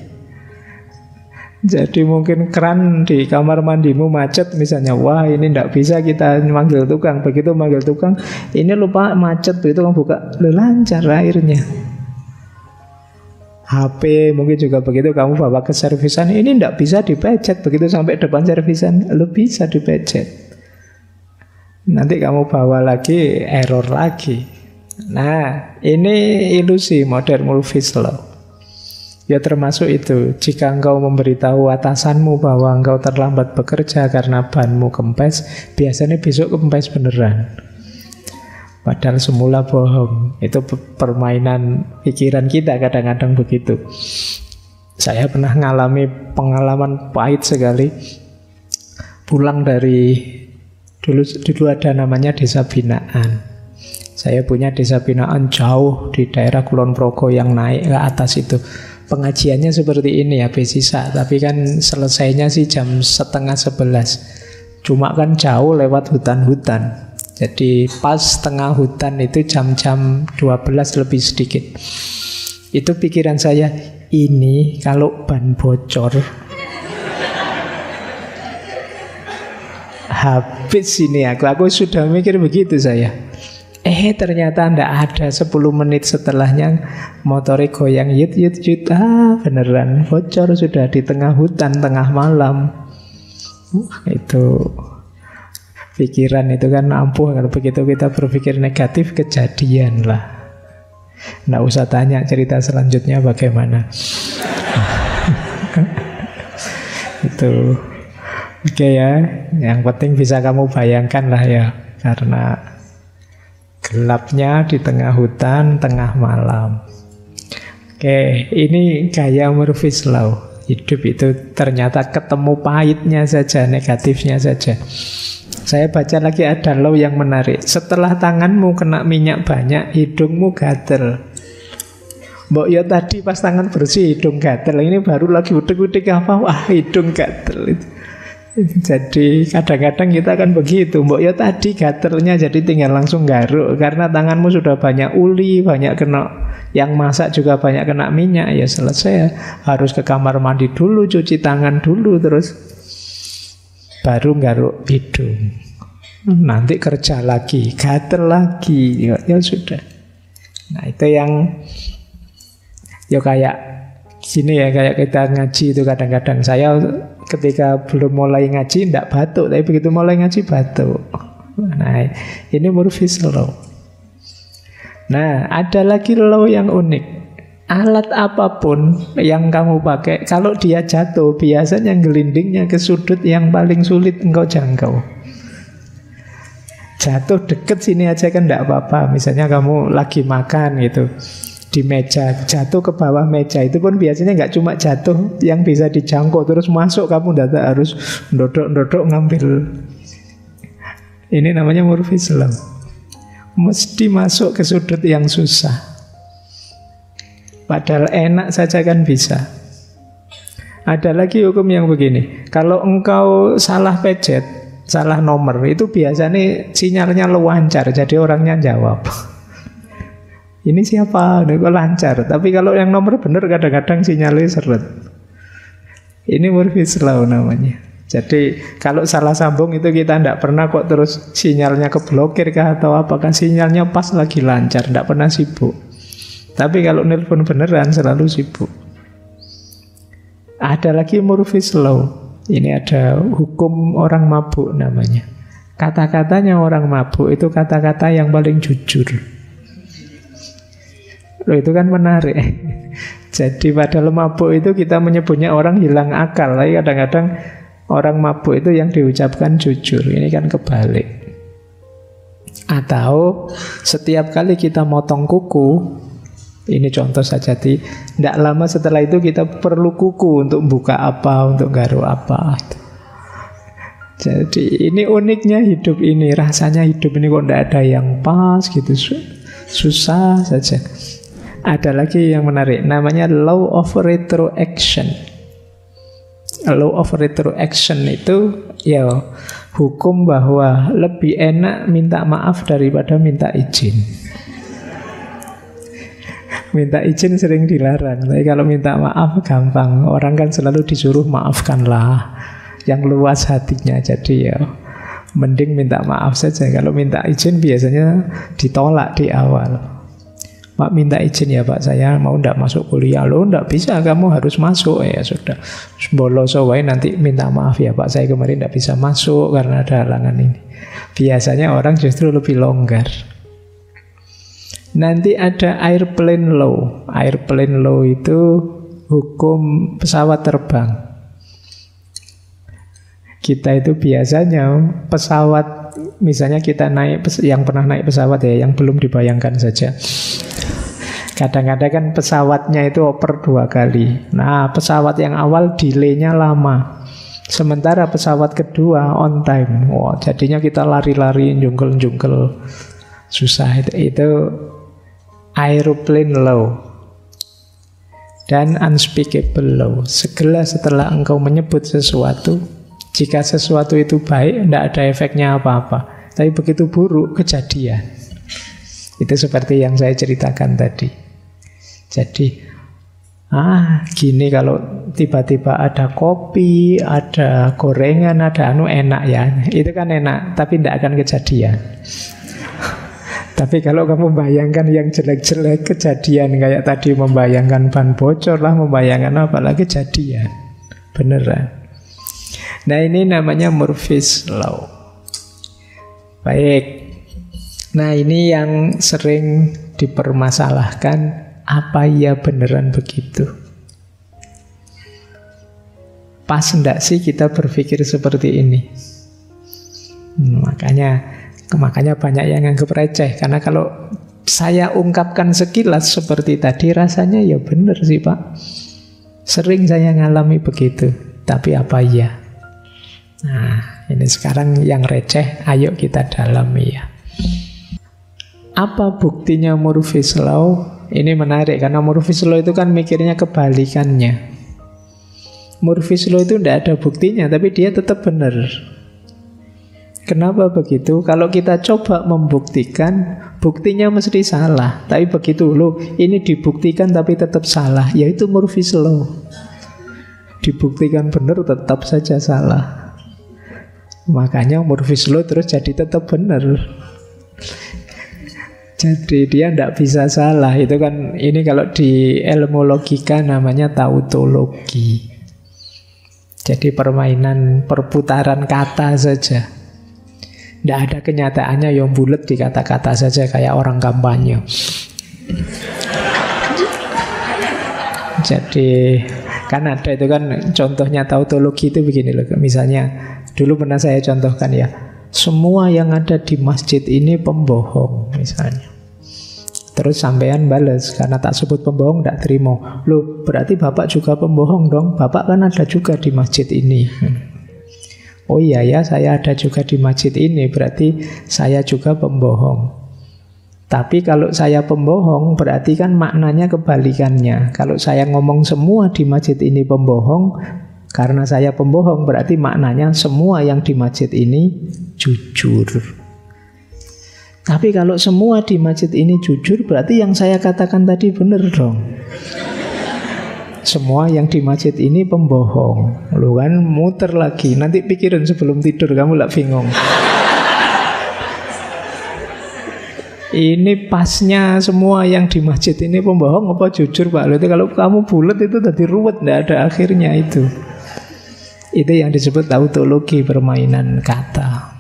Jadi mungkin keran di kamar mandimu macet misalnya, wah ini tidak bisa kita manggil tukang. Begitu manggil tukang, ini lupa macet, begitu kamu buka, lancar airnya. H P mungkin juga begitu, kamu bawa ke servisan, ini tidak bisa dipecet. Begitu sampai depan servisan, lu bisa dipecet. Nanti kamu bawa lagi, error lagi. Nah, ini ilusi modern Murphy's Law. Ya termasuk itu, jika engkau memberitahu atasanmu bahwa engkau terlambat bekerja karena banmu kempes, biasanya besok kempes beneran. Padahal semula bohong. Itu permainan pikiran kita kadang-kadang begitu. Saya pernah mengalami pengalaman pahit sekali. Pulang dari, dulu, dulu ada namanya desa binaan. Saya punya desa binaan jauh di daerah Kulon Progo yang naik ke atas itu. Pengajiannya seperti ini habis sisa, tapi kan selesainya sih jam setengah sebelas. Cuma kan jauh lewat hutan-hutan. Jadi pas tengah hutan itu jam-jam dua belas lebih sedikit. Itu pikiran saya, ini kalau ban bocor habis ini aku. Aku sudah mikir begitu saya. Eh ternyata ndak ada. Sepuluh menit setelahnya motornya goyang yut yut yut. Ah beneran bocor sudah di tengah hutan tengah malam. uh, Itu pikiran itu kan ampuh. Kalau begitu kita berpikir negatif, kejadian lah. Nggak usah tanya cerita selanjutnya bagaimana. Itu oke ya. Yang penting bisa kamu bayangkan lah ya. Karena gelapnya di tengah hutan, tengah malam. Oke, ini gaya Murphy's Law. Hidup itu ternyata ketemu pahitnya saja, negatifnya saja. Saya baca lagi ada law yang menarik. Setelah tanganmu kena minyak banyak, hidungmu gatel. Mbok ya tadi pas tangan bersih hidung gatel, ini baru lagi udik-udik apa, wah hidung gatel. Jadi kadang-kadang kita akan begitu. Mbok ya tadi gatelnya jadi tinggal langsung garuk. Karena tanganmu sudah banyak uli, banyak kena, yang masak juga banyak kena minyak. Ya selesai, harus ke kamar mandi dulu, cuci tangan dulu, terus baru garuk hidung. Nanti kerja lagi, gatel lagi. Ya, ya sudah. Nah itu yang ya kayak sini ya, kayak kita ngaji itu kadang-kadang saya ketika belum mulai ngaji tidak batuk, tapi begitu mulai ngaji batuk. Nah ini Murphy's Law. Nah ada lagi law yang unik. Alat apapun yang kamu pakai, kalau dia jatuh biasanya gelindingnya ke sudut yang paling sulit engkau jangkau. Jatuh deket sini aja kan tidak apa-apa. Misalnya kamu lagi makan gitu di meja, jatuh ke bawah meja, itu pun biasanya nggak cuma jatuh yang bisa dijangkau terus masuk, kamu tidak harus ndodok-ndodok ngambil. Ini namanya Murphy's Law. Mesti masuk ke sudut yang susah, padahal enak saja kan bisa. Ada lagi hukum yang begini, kalau engkau salah pencet, salah nomor, itu biasanya sinyalnya lancar, jadi orangnya jawab. Ini siapa? Ini kok lancar. Tapi kalau yang nomor benar kadang-kadang sinyalnya seret. Ini Murphy's Law namanya. Jadi kalau salah sambung itu kita tidak pernah kok terus sinyalnya keblokir kah atau apakah, sinyalnya pas lagi lancar, tidak pernah sibuk. Tapi kalau nelpon beneran selalu sibuk. Ada lagi Murphy's Law. Ini ada hukum orang mabuk namanya. Kata-katanya orang mabuk itu kata-kata yang paling jujur. Loh, itu kan menarik. Jadi padahal mabuk itu kita menyebutnya orang hilang akal. Tapi kadang-kadang orang mabuk itu yang diucapkan jujur. Ini kan kebalik. Atau setiap kali kita motong kuku, ini contoh saja, tidak lama setelah itu kita perlu kuku untuk buka apa, untuk garuk apa. Jadi ini uniknya hidup ini. Rasanya hidup ini kok tidak ada yang pas gitu, susah saja. Ada lagi yang menarik, namanya law of retroaction. Law of retroaction itu ya hukum bahwa lebih enak minta maaf daripada minta izin. Minta izin sering dilarang, tapi kalau minta maaf gampang. Orang kan selalu disuruh maafkanlah yang luas hatinya. Jadi ya mending minta maaf saja. Kalau minta izin biasanya ditolak di awal. Pak minta izin ya Pak, saya mau ndak masuk kuliah. Loh ndak bisa, kamu harus masuk. Ya sudah, bolos wae nanti minta maaf ya Pak, saya kemarin ndak bisa masuk karena ada halangan ini. Biasanya orang justru lebih longgar. Nanti ada airplane law. Airplane law itu hukum pesawat terbang. Kita itu biasanya pesawat, misalnya kita naik, yang pernah naik pesawat ya, yang belum dibayangkan saja. Kadang-kadang kan pesawatnya itu oper dua kali. Nah, pesawat yang awal delay-nya lama. Sementara pesawat kedua on time. Wah, jadinya kita lari-lari, jungkel-jungkel. Susah itu. Itu aeroplane law. Dan unspeakable law. Segala setelah engkau menyebut sesuatu, jika sesuatu itu baik, tidak ada efeknya apa-apa. Tapi begitu buruk, kejadian. Itu seperti yang saya ceritakan tadi. Jadi, ah gini kalau tiba-tiba ada kopi, ada gorengan, ada anu enak ya. Itu kan enak, tapi tidak akan kejadian. Tapi kalau kamu bayangkan yang jelek-jelek kejadian, kayak tadi membayangkan ban bocor lah, membayangkan apalagi kejadian. Beneran. Nah, ini namanya Murphy's Law. Baik. Nah, ini yang sering dipermasalahkan. Apa iya beneran begitu? Pas enggak sih kita berpikir seperti ini? Hmm, makanya makanya banyak yang anggap receh. Karena kalau saya ungkapkan sekilas seperti tadi, rasanya ya bener sih Pak. Sering saya ngalami begitu. Tapi apa iya? Nah, ini sekarang yang receh, ayo kita dalami ya. Apa buktinya Murphy's Law? Ini menarik, karena Murphy's Law itu kan mikirnya kebalikannya. Murphy's Law itu tidak ada buktinya, tapi dia tetap benar. Kenapa begitu? Kalau kita coba membuktikan, buktinya mesti salah. Tapi begitu loh, ini dibuktikan tapi tetap salah. Yaitu Murphy's Law. Dibuktikan benar, tetap saja salah. Makanya Murphy's Law terus jadi tetap benar. Jadi dia tidak bisa salah. Itu kan, ini kalau di ilmu logika namanya tautologi. Jadi permainan perputaran kata saja. Tidak ada kenyataannya yang bulat di kata-kata saja, kayak orang kampanye. Jadi kan ada itu kan contohnya tautologi itu begini loh. Misalnya dulu pernah saya contohkan ya, semua yang ada di masjid ini pembohong misalnya. Terus sampean bales, karena tak sebut pembohong tidak terima. Loh, berarti bapak juga pembohong dong. Bapak kan ada juga di masjid ini. Oh iya ya, saya ada juga di masjid ini, berarti saya juga pembohong. Tapi kalau saya pembohong, berarti kan maknanya kebalikannya. Kalau saya ngomong semua di masjid ini pembohong, karena saya pembohong, berarti maknanya semua yang di masjid ini jujur. Tapi kalau semua di masjid ini jujur, berarti yang saya katakan tadi benar dong. Semua yang di masjid ini pembohong. Lu kan muter lagi. Nanti pikirin sebelum tidur, kamu lah bingung. Ini pasnya semua yang di masjid ini pembohong apa jujur Pak? Lalu kalau kamu bulat itu tadi ruwet, tidak ada akhirnya itu. Itu yang disebut tautologi, permainan kata.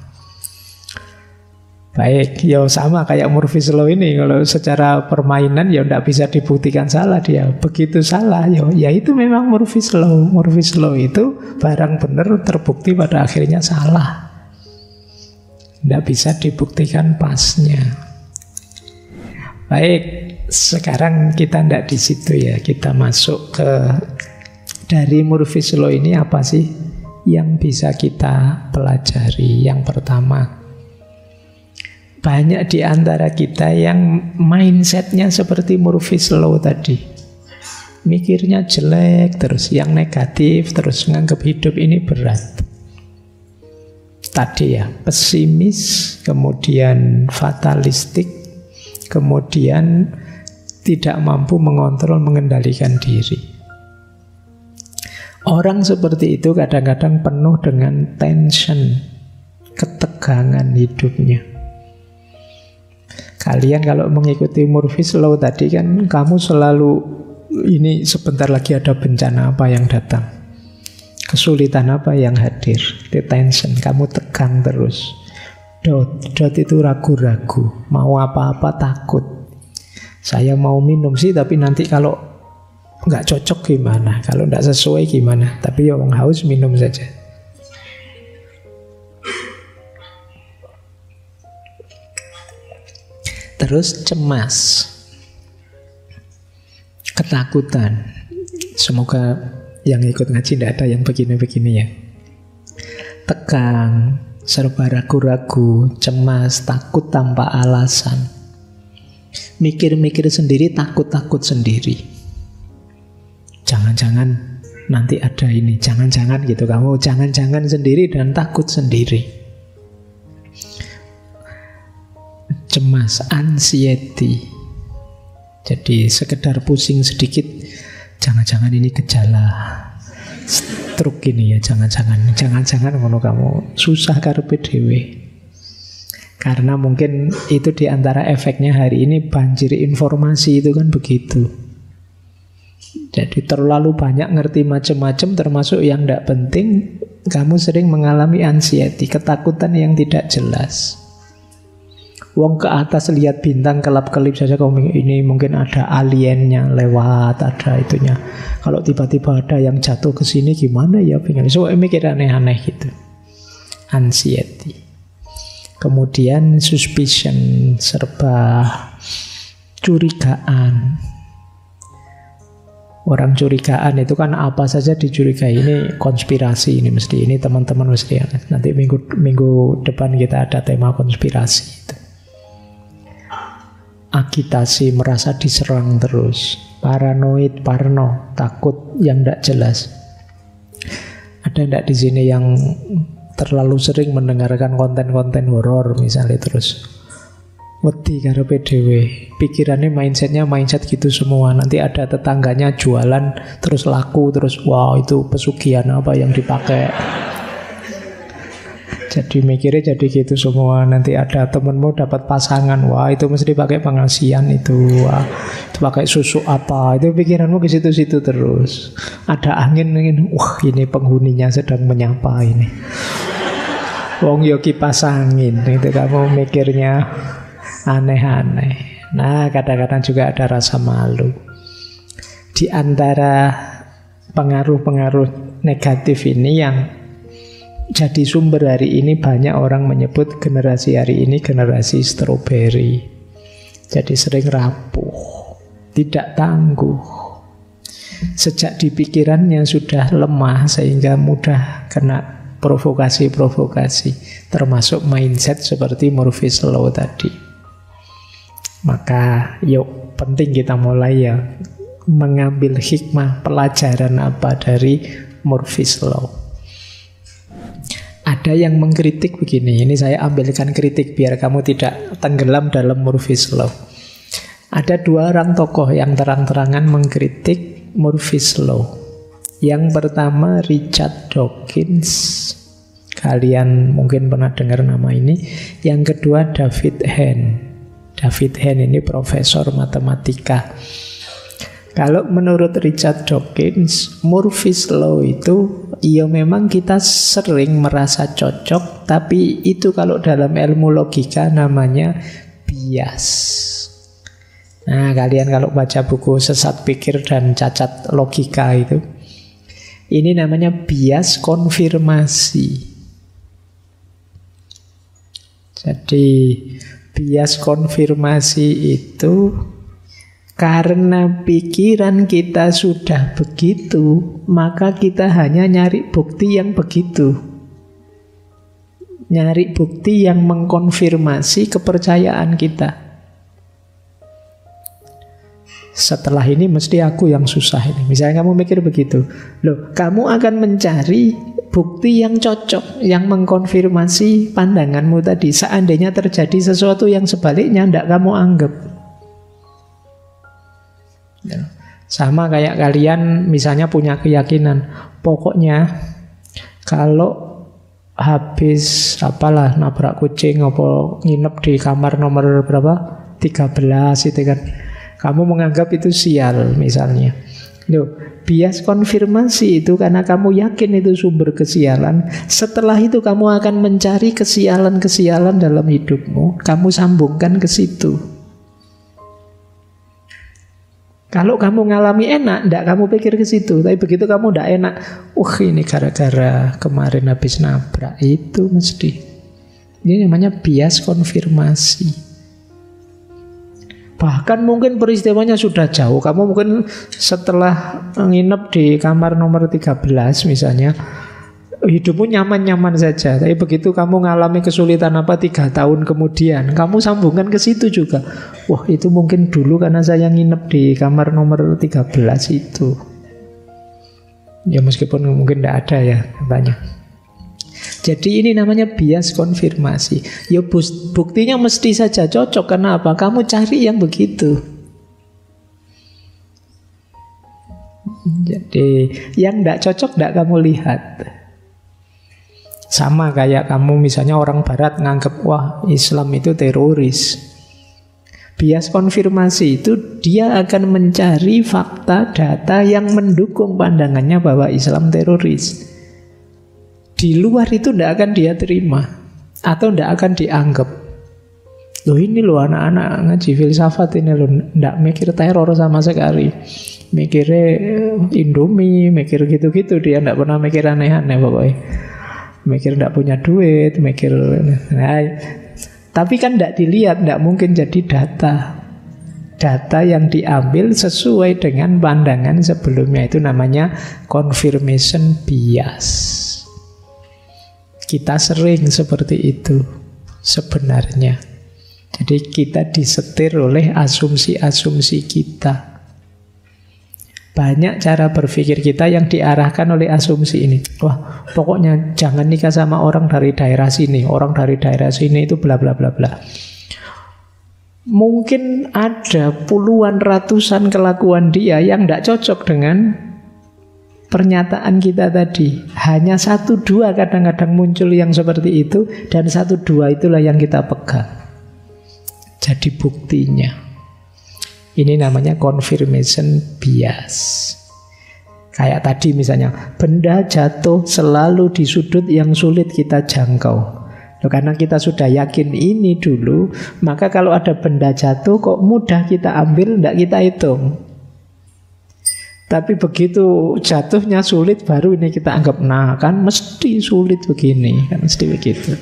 Baik, ya sama kayak Murphy's Law ini. Kalau secara permainan ya tidak bisa dibuktikan salah dia. Begitu salah, ya, ya itu memang Murphy's Law. Murphy's Law itu barang benar terbukti pada akhirnya salah. Tidak bisa dibuktikan pasnya. Baik, sekarang kita tidak di situ ya. Kita masuk ke dari Murphy's Law ini apa sih yang bisa kita pelajari? Yang pertama, banyak di antara kita yang mindsetnya seperti Murphy's Law tadi. Mikirnya jelek terus, yang negatif terus, menganggap hidup ini berat. Tadi ya, pesimis, kemudian fatalistik, kemudian tidak mampu mengontrol, mengendalikan diri. Orang seperti itu kadang-kadang penuh dengan tension, ketegangan hidupnya. Kalian kalau mengikuti Murphy's Law tadi kan, kamu selalu ini sebentar lagi ada bencana apa yang datang, kesulitan apa yang hadir, itu tension, kamu tegang terus. Dot, dot itu ragu-ragu, mau apa-apa takut. Saya mau minum sih, tapi nanti kalau nggak cocok gimana, kalau nggak sesuai gimana. Tapi ya orang haus minum saja. Terus cemas, ketakutan. Semoga yang ikut ngaji tidak ada yang begini-begini ya. Tegang, serba ragu-ragu, cemas, takut tanpa alasan. Mikir-mikir sendiri, takut-takut sendiri. Jangan-jangan nanti ada ini, jangan-jangan gitu. Kamu jangan-jangan sendiri dan takut sendiri. Cemas, anxiety. Jadi sekedar pusing sedikit, jangan-jangan ini gejala stroke ini ya, jangan-jangan, jangan-jangan ngono kamu susah karepe dhewe. Karena mungkin itu diantara efeknya hari ini banjir informasi itu kan begitu. Jadi terlalu banyak ngerti macam-macam, termasuk yang tidak penting. Kamu sering mengalami anxiety, ketakutan yang tidak jelas. Wong ke atas lihat bintang kelap-kelip saja, kamu ini mungkin ada aliennya lewat, ada itunya. Kalau tiba-tiba ada yang jatuh ke sini gimana ya? Pengen so mikir aneh-aneh gitu. Anxiety. Kemudian suspicion, serba curigaan. Orang curigaan itu kan apa saja dicurigai. Ini konspirasi, ini mesti, ini teman-teman mesti. Nanti minggu minggu depan kita ada tema konspirasi itu. Agitasi, merasa diserang terus, paranoid, parno, takut yang tidak jelas. Ada tidak di sini yang terlalu sering mendengarkan konten-konten horor misalnya, terus wedi karepe dhewe, pikirannya mindsetnya mindset gitu semua. Nanti ada tetangganya jualan terus laku, terus wow itu pesugihan apa yang dipakai. Jadi mikirnya jadi gitu semua. Nanti ada temenmu dapat pasangan, wah itu mesti pakai pengasihan itu, wah itu pakai susu apa, itu pikiranmu ke situ-situ terus. Ada angin, angin, wah ini penghuninya sedang menyapa ini. Wong yo kipas angin, itu kamu mikirnya aneh-aneh. Nah kadang-kadang juga ada rasa malu. Di antara pengaruh-pengaruh negatif ini yang jadi sumber hari ini, banyak orang menyebut generasi hari ini generasi stroberi. Jadi sering rapuh, tidak tangguh. Sejak di pikirannya sudah lemah sehingga mudah kena provokasi-provokasi, termasuk mindset seperti Murphy's Law tadi. Maka yuk penting kita mulai ya mengambil hikmah pelajaran apa dari Murphy's Law. Ada yang mengkritik begini, ini saya ambilkan kritik biar kamu tidak tenggelam dalam Murphy's Law. Ada dua orang tokoh yang terang-terangan mengkritik Murphy's Law. Yang pertama Richard Dawkins, kalian mungkin pernah dengar nama ini. Yang kedua David Hehn. David Hehn ini profesor matematika. Kalau menurut Richard Dawkins, Murphy's Law itu ya memang kita sering merasa cocok, tapi itu kalau dalam ilmu logika namanya bias. Nah, kalian kalau baca buku Sesat Pikir dan Cacat Logika itu, ini namanya bias konfirmasi. Jadi bias konfirmasi itu karena pikiran kita sudah begitu, maka kita hanya nyari bukti yang begitu. Nyari bukti yang mengkonfirmasi kepercayaan kita. Setelah ini mesti aku yang susah ini. Misalnya kamu mikir begitu, loh, kamu akan mencari bukti yang cocok, yang mengkonfirmasi pandanganmu tadi. Seandainya terjadi sesuatu yang sebaliknya, tidak kamu anggap. Sama kayak kalian misalnya punya keyakinan, pokoknya kalau habis apalah nabrak kucing apa nginep di kamar nomor berapa tiga belas itu kan, kamu menganggap itu sial misalnya. Loh, bias konfirmasi itu karena kamu yakin itu sumber kesialan. Setelah itu kamu akan mencari kesialan-kesialan dalam hidupmu, kamu sambungkan ke situ. Kalau kamu ngalami enak, ndak kamu pikir ke situ. Tapi begitu kamu ndak enak, uh ini gara-gara kemarin habis nabrak, itu mesti. Ini namanya bias konfirmasi. Bahkan mungkin peristiwanya sudah jauh. Kamu mungkin setelah nginep di kamar nomor tiga belas misalnya, hidupmu nyaman-nyaman saja. Tapi begitu kamu ngalami kesulitan apa tiga tahun kemudian, kamu sambungkan ke situ juga. Wah, itu mungkin dulu karena saya nginep di kamar nomor tiga belas itu. Ya meskipun mungkin tidak ada ya katanya. Jadi ini namanya bias konfirmasi. Ya buktinya mesti saja cocok. Karena apa? Kamu cari yang begitu. Jadi yang tidak cocok tidak kamu lihat. Sama kayak kamu misalnya orang barat nganggep wah Islam itu teroris. Bias konfirmasi itu dia akan mencari fakta, data yang mendukung pandangannya bahwa Islam teroris. Di luar itu tidak akan dia terima atau tidak akan dianggap. Loh ini loh anak-anak ngaji filsafat ini loh, tidak mikir teror sama sekali. Mikirnya Indomie, mikir gitu-gitu, dia tidak pernah mikir aneh-aneh pokoknya. Mikir tidak punya duit, mikir nah, tapi kan tidak dilihat, tidak mungkin jadi data. Data yang diambil sesuai dengan pandangan sebelumnya, itu namanya confirmation bias. Kita sering seperti itu sebenarnya. Jadi kita disetir oleh asumsi-asumsi kita. Banyak cara berpikir kita yang diarahkan oleh asumsi ini. Wah, pokoknya jangan nikah sama orang dari daerah sini. Orang dari daerah sini itu bla bla bla bla. Mungkin ada puluhan ratusan kelakuan dia yang tidak cocok dengan pernyataan kita tadi. Hanya satu dua kadang-kadang muncul yang seperti itu, dan satu dua itulah yang kita pegang. Jadi buktinya. Ini namanya confirmation bias. Kayak tadi misalnya, benda jatuh selalu di sudut yang sulit kita jangkau. Loh, karena kita sudah yakin ini dulu, maka kalau ada benda jatuh kok mudah kita ambil, tidak kita hitung. Tapi begitu jatuhnya sulit, baru ini kita anggap, nah kan mesti sulit begini, kan mesti begitu.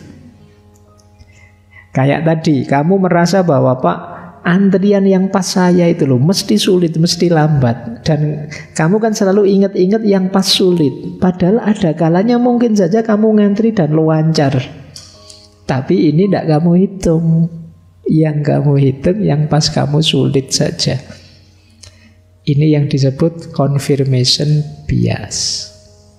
Kayak tadi, kamu merasa bahwa Pak, antrian yang pas saya itu loh mesti sulit, mesti lambat. Dan kamu kan selalu ingat-ingat yang pas sulit. Padahal ada kalanya mungkin saja kamu ngantri dan lancar. Tapi ini tidak kamu hitung. Yang kamu hitung yang pas kamu sulit saja. Ini yang disebut confirmation bias.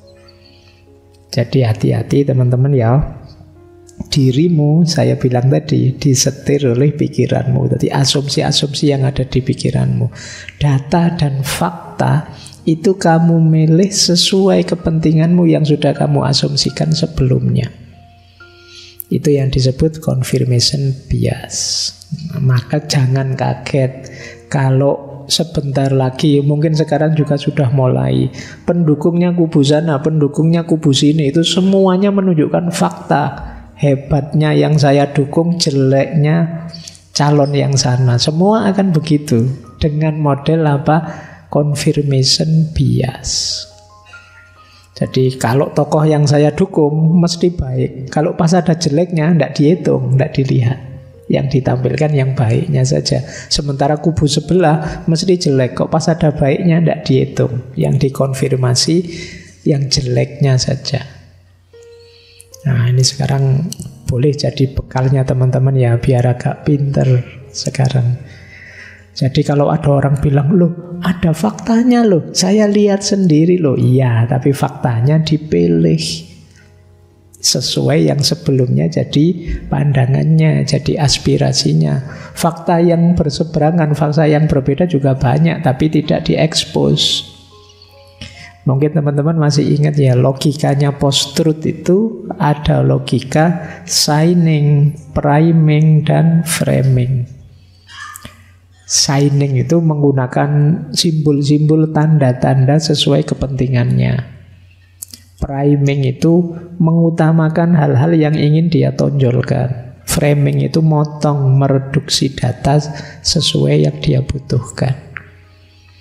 Jadi hati-hati teman-teman ya. Dirimu, saya bilang tadi, disetir oleh pikiranmu. Jadi asumsi-asumsi yang ada di pikiranmu. Data dan fakta itu kamu milih sesuai kepentinganmu yang sudah kamu asumsikan sebelumnya. Itu yang disebut confirmation bias. Maka jangan kaget kalau sebentar lagi, mungkin sekarang juga sudah mulai, pendukungnya kubu sana, pendukungnya kubu sini, itu semuanya menunjukkan fakta. Hebatnya yang saya dukung, jeleknya calon yang sana. Semua akan begitu. Dengan model apa? Confirmation bias. Jadi kalau tokoh yang saya dukung mesti baik. Kalau pas ada jeleknya, tidak dihitung, tidak dilihat. Yang ditampilkan yang baiknya saja. Sementara kubu sebelah mesti jelek. Kok pas ada baiknya, tidak dihitung. Yang dikonfirmasi yang jeleknya saja. Nah ini sekarang boleh jadi bekalnya teman-teman ya, biar agak pinter sekarang. Jadi kalau ada orang bilang, loh ada faktanya loh, saya lihat sendiri loh. Iya, tapi faktanya dipilih sesuai yang sebelumnya jadi pandangannya, jadi aspirasinya. Fakta yang berseberangan, fakta yang berbeda juga banyak, tapi tidak diekspos. Mungkin teman-teman masih ingat ya, logikanya post-truth itu ada logika signing, priming, dan framing. Signing itu menggunakan simbol-simbol tanda-tanda sesuai kepentingannya. Priming itu mengutamakan hal-hal yang ingin dia tonjolkan. Framing itu motong, mereduksi data sesuai yang dia butuhkan.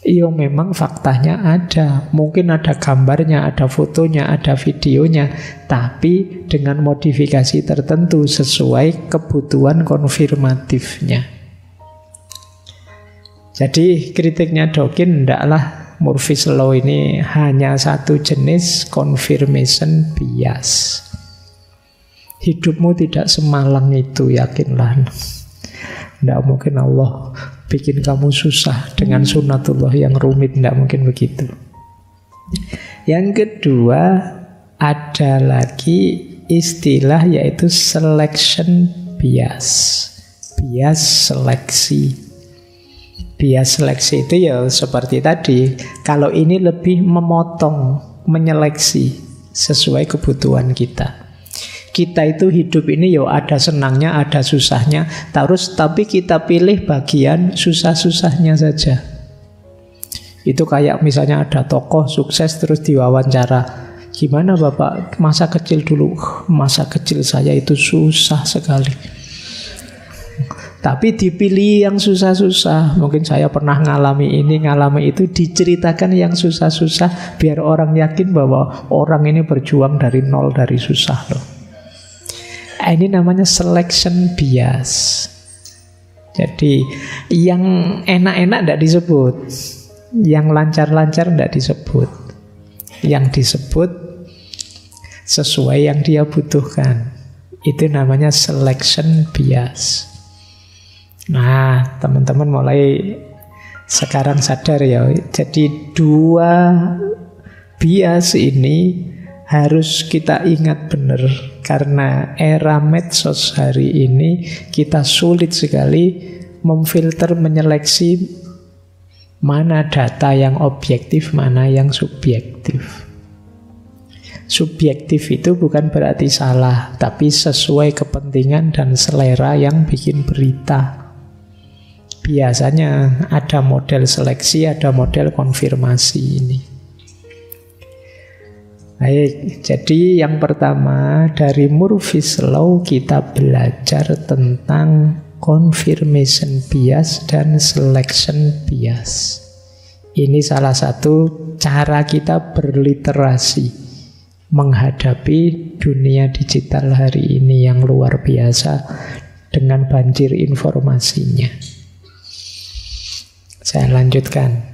Iya memang faktanya ada, mungkin ada gambarnya, ada fotonya, ada videonya, tapi dengan modifikasi tertentu sesuai kebutuhan konfirmatifnya. Jadi kritiknya Dawkins ndaklah Murphy's Law ini hanya satu jenis confirmation bias. Hidupmu tidak semalang itu, yakinlah. Tidak mungkin Allah bikin kamu susah dengan sunatullah yang rumit, tidak mungkin begitu. Yang kedua, ada lagi istilah yaitu selection bias. Bias seleksi. Bias seleksi itu ya seperti tadi, kalau ini lebih memotong, menyeleksi sesuai kebutuhan kita. Kita itu hidup ini ya ada senangnya, ada susahnya, terus tapi kita pilih bagian susah-susahnya saja. Itu kayak misalnya ada tokoh sukses terus diwawancara, gimana Bapak masa kecil dulu? Masa kecil saya itu susah sekali, tapi dipilih yang susah-susah. Mungkin saya pernah ngalami ini, ngalami itu, diceritakan yang susah-susah biar orang yakin bahwa orang ini berjuang dari nol, dari susah loh. Ini namanya selection bias. Jadi yang enak-enak tidak disebut, yang lancar-lancar tidak disebut, yang disebut sesuai yang dia butuhkan. Itu namanya selection bias. Nah, teman-teman mulai sekarang sadar ya. Jadi dua bias ini harus kita ingat benar. Karena era medsos hari ini kita sulit sekali memfilter, menyeleksi mana data yang objektif, mana yang subjektif. Subjektif itu bukan berarti salah, tapi sesuai kepentingan dan selera yang bikin berita. Biasanya ada model seleksi, ada model konfirmasi ini. Baik, jadi yang pertama dari Murphy's Law kita belajar tentang confirmation bias dan selection bias. Ini salah satu cara kita berliterasi menghadapi dunia digital hari ini yang luar biasa dengan banjir informasinya. Saya lanjutkan.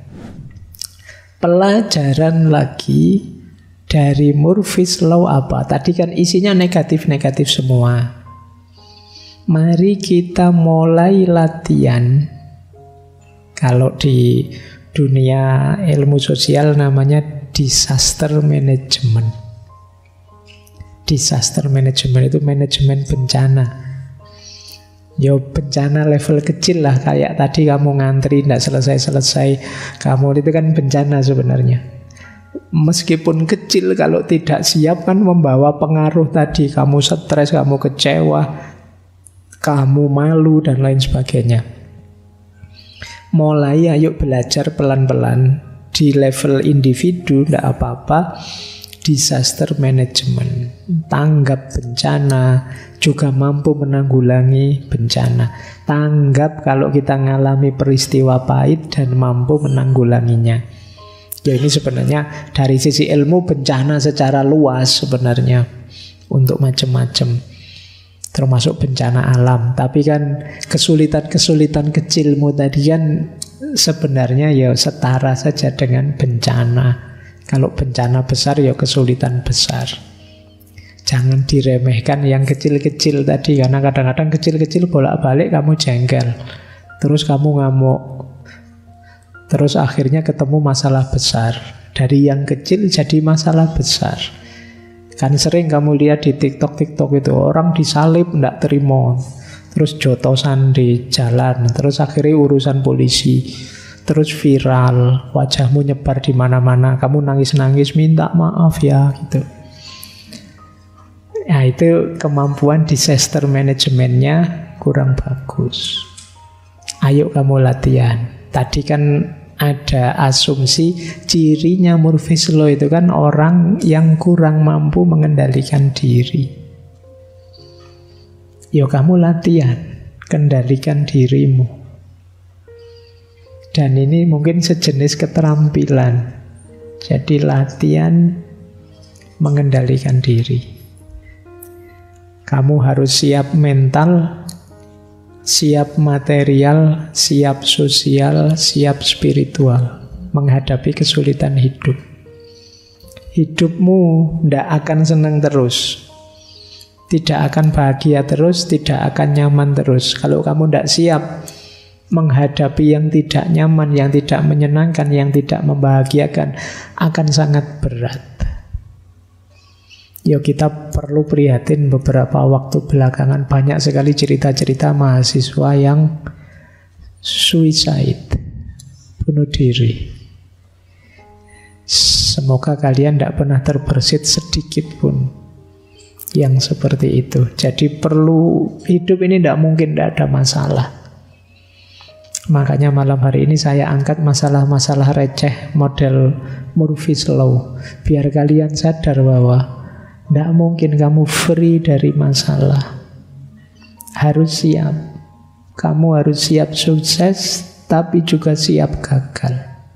Pelajaran lagi dari Murphy's Law apa? Tadi kan isinya negatif-negatif semua. Mari kita mulai latihan. Kalau di dunia ilmu sosial namanya disaster management. Disaster management itu manajemen bencana. Ya bencana level kecil lah, kayak tadi kamu ngantri tidak selesai-selesai, kamu itu kan bencana sebenarnya. Meskipun kecil, kalau tidak siap kan membawa pengaruh tadi. Kamu stres, kamu kecewa, kamu malu, dan lain sebagainya. Mulai ayo belajar pelan-pelan di level individu, tidak apa-apa. Disaster management, tanggap bencana, juga mampu menanggulangi bencana. Tanggap kalau kita mengalami peristiwa pahit dan mampu menanggulanginya. Ya ini sebenarnya dari sisi ilmu bencana secara luas sebenarnya untuk macam-macam, termasuk bencana alam. Tapi kan kesulitan-kesulitan kecilmu tadi kan sebenarnya ya setara saja dengan bencana. Kalau bencana besar ya kesulitan besar. Jangan diremehkan yang kecil-kecil tadi, karena kadang-kadang kecil-kecil bolak-balik kamu jengkel, terus kamu ngamuk, terus akhirnya ketemu masalah besar. Dari yang kecil jadi masalah besar. Kan sering kamu lihat di TikTok-TikTok itu, orang disalib tidak terima, terus jotosan di jalan, terus akhirnya urusan polisi, terus viral, wajahmu nyebar di mana-mana, kamu nangis-nangis minta maaf ya gitu. Nah itu kemampuan disaster manajemennya kurang bagus. Ayo kamu latihan. Tadi kan ada asumsi cirinya Murphy's Law itu kan orang yang kurang mampu mengendalikan diri. Yo kamu latihan, kendalikan dirimu. Dan ini mungkin sejenis keterampilan. Jadi latihan mengendalikan diri. Kamu harus siap mental, siap material, siap sosial, siap spiritual menghadapi kesulitan hidup. Hidupmu tidak akan senang terus, tidak akan bahagia terus, tidak akan nyaman terus. Kalau kamu tidak siap menghadapi yang tidak nyaman, yang tidak menyenangkan, yang tidak membahagiakan, akan sangat berat. Ya, kita perlu prihatin beberapa waktu belakangan banyak sekali cerita-cerita mahasiswa yang suicide, bunuh diri. Semoga kalian tidak pernah terbersit sedikit pun yang seperti itu. Jadi perlu, hidup ini tidak mungkin tidak ada masalah. Makanya malam hari ini saya angkat masalah-masalah receh model Murphy's Law, biar kalian sadar bahwa tidak mungkin kamu free dari masalah. Harus siap. Kamu harus siap sukses, tapi juga siap gagal.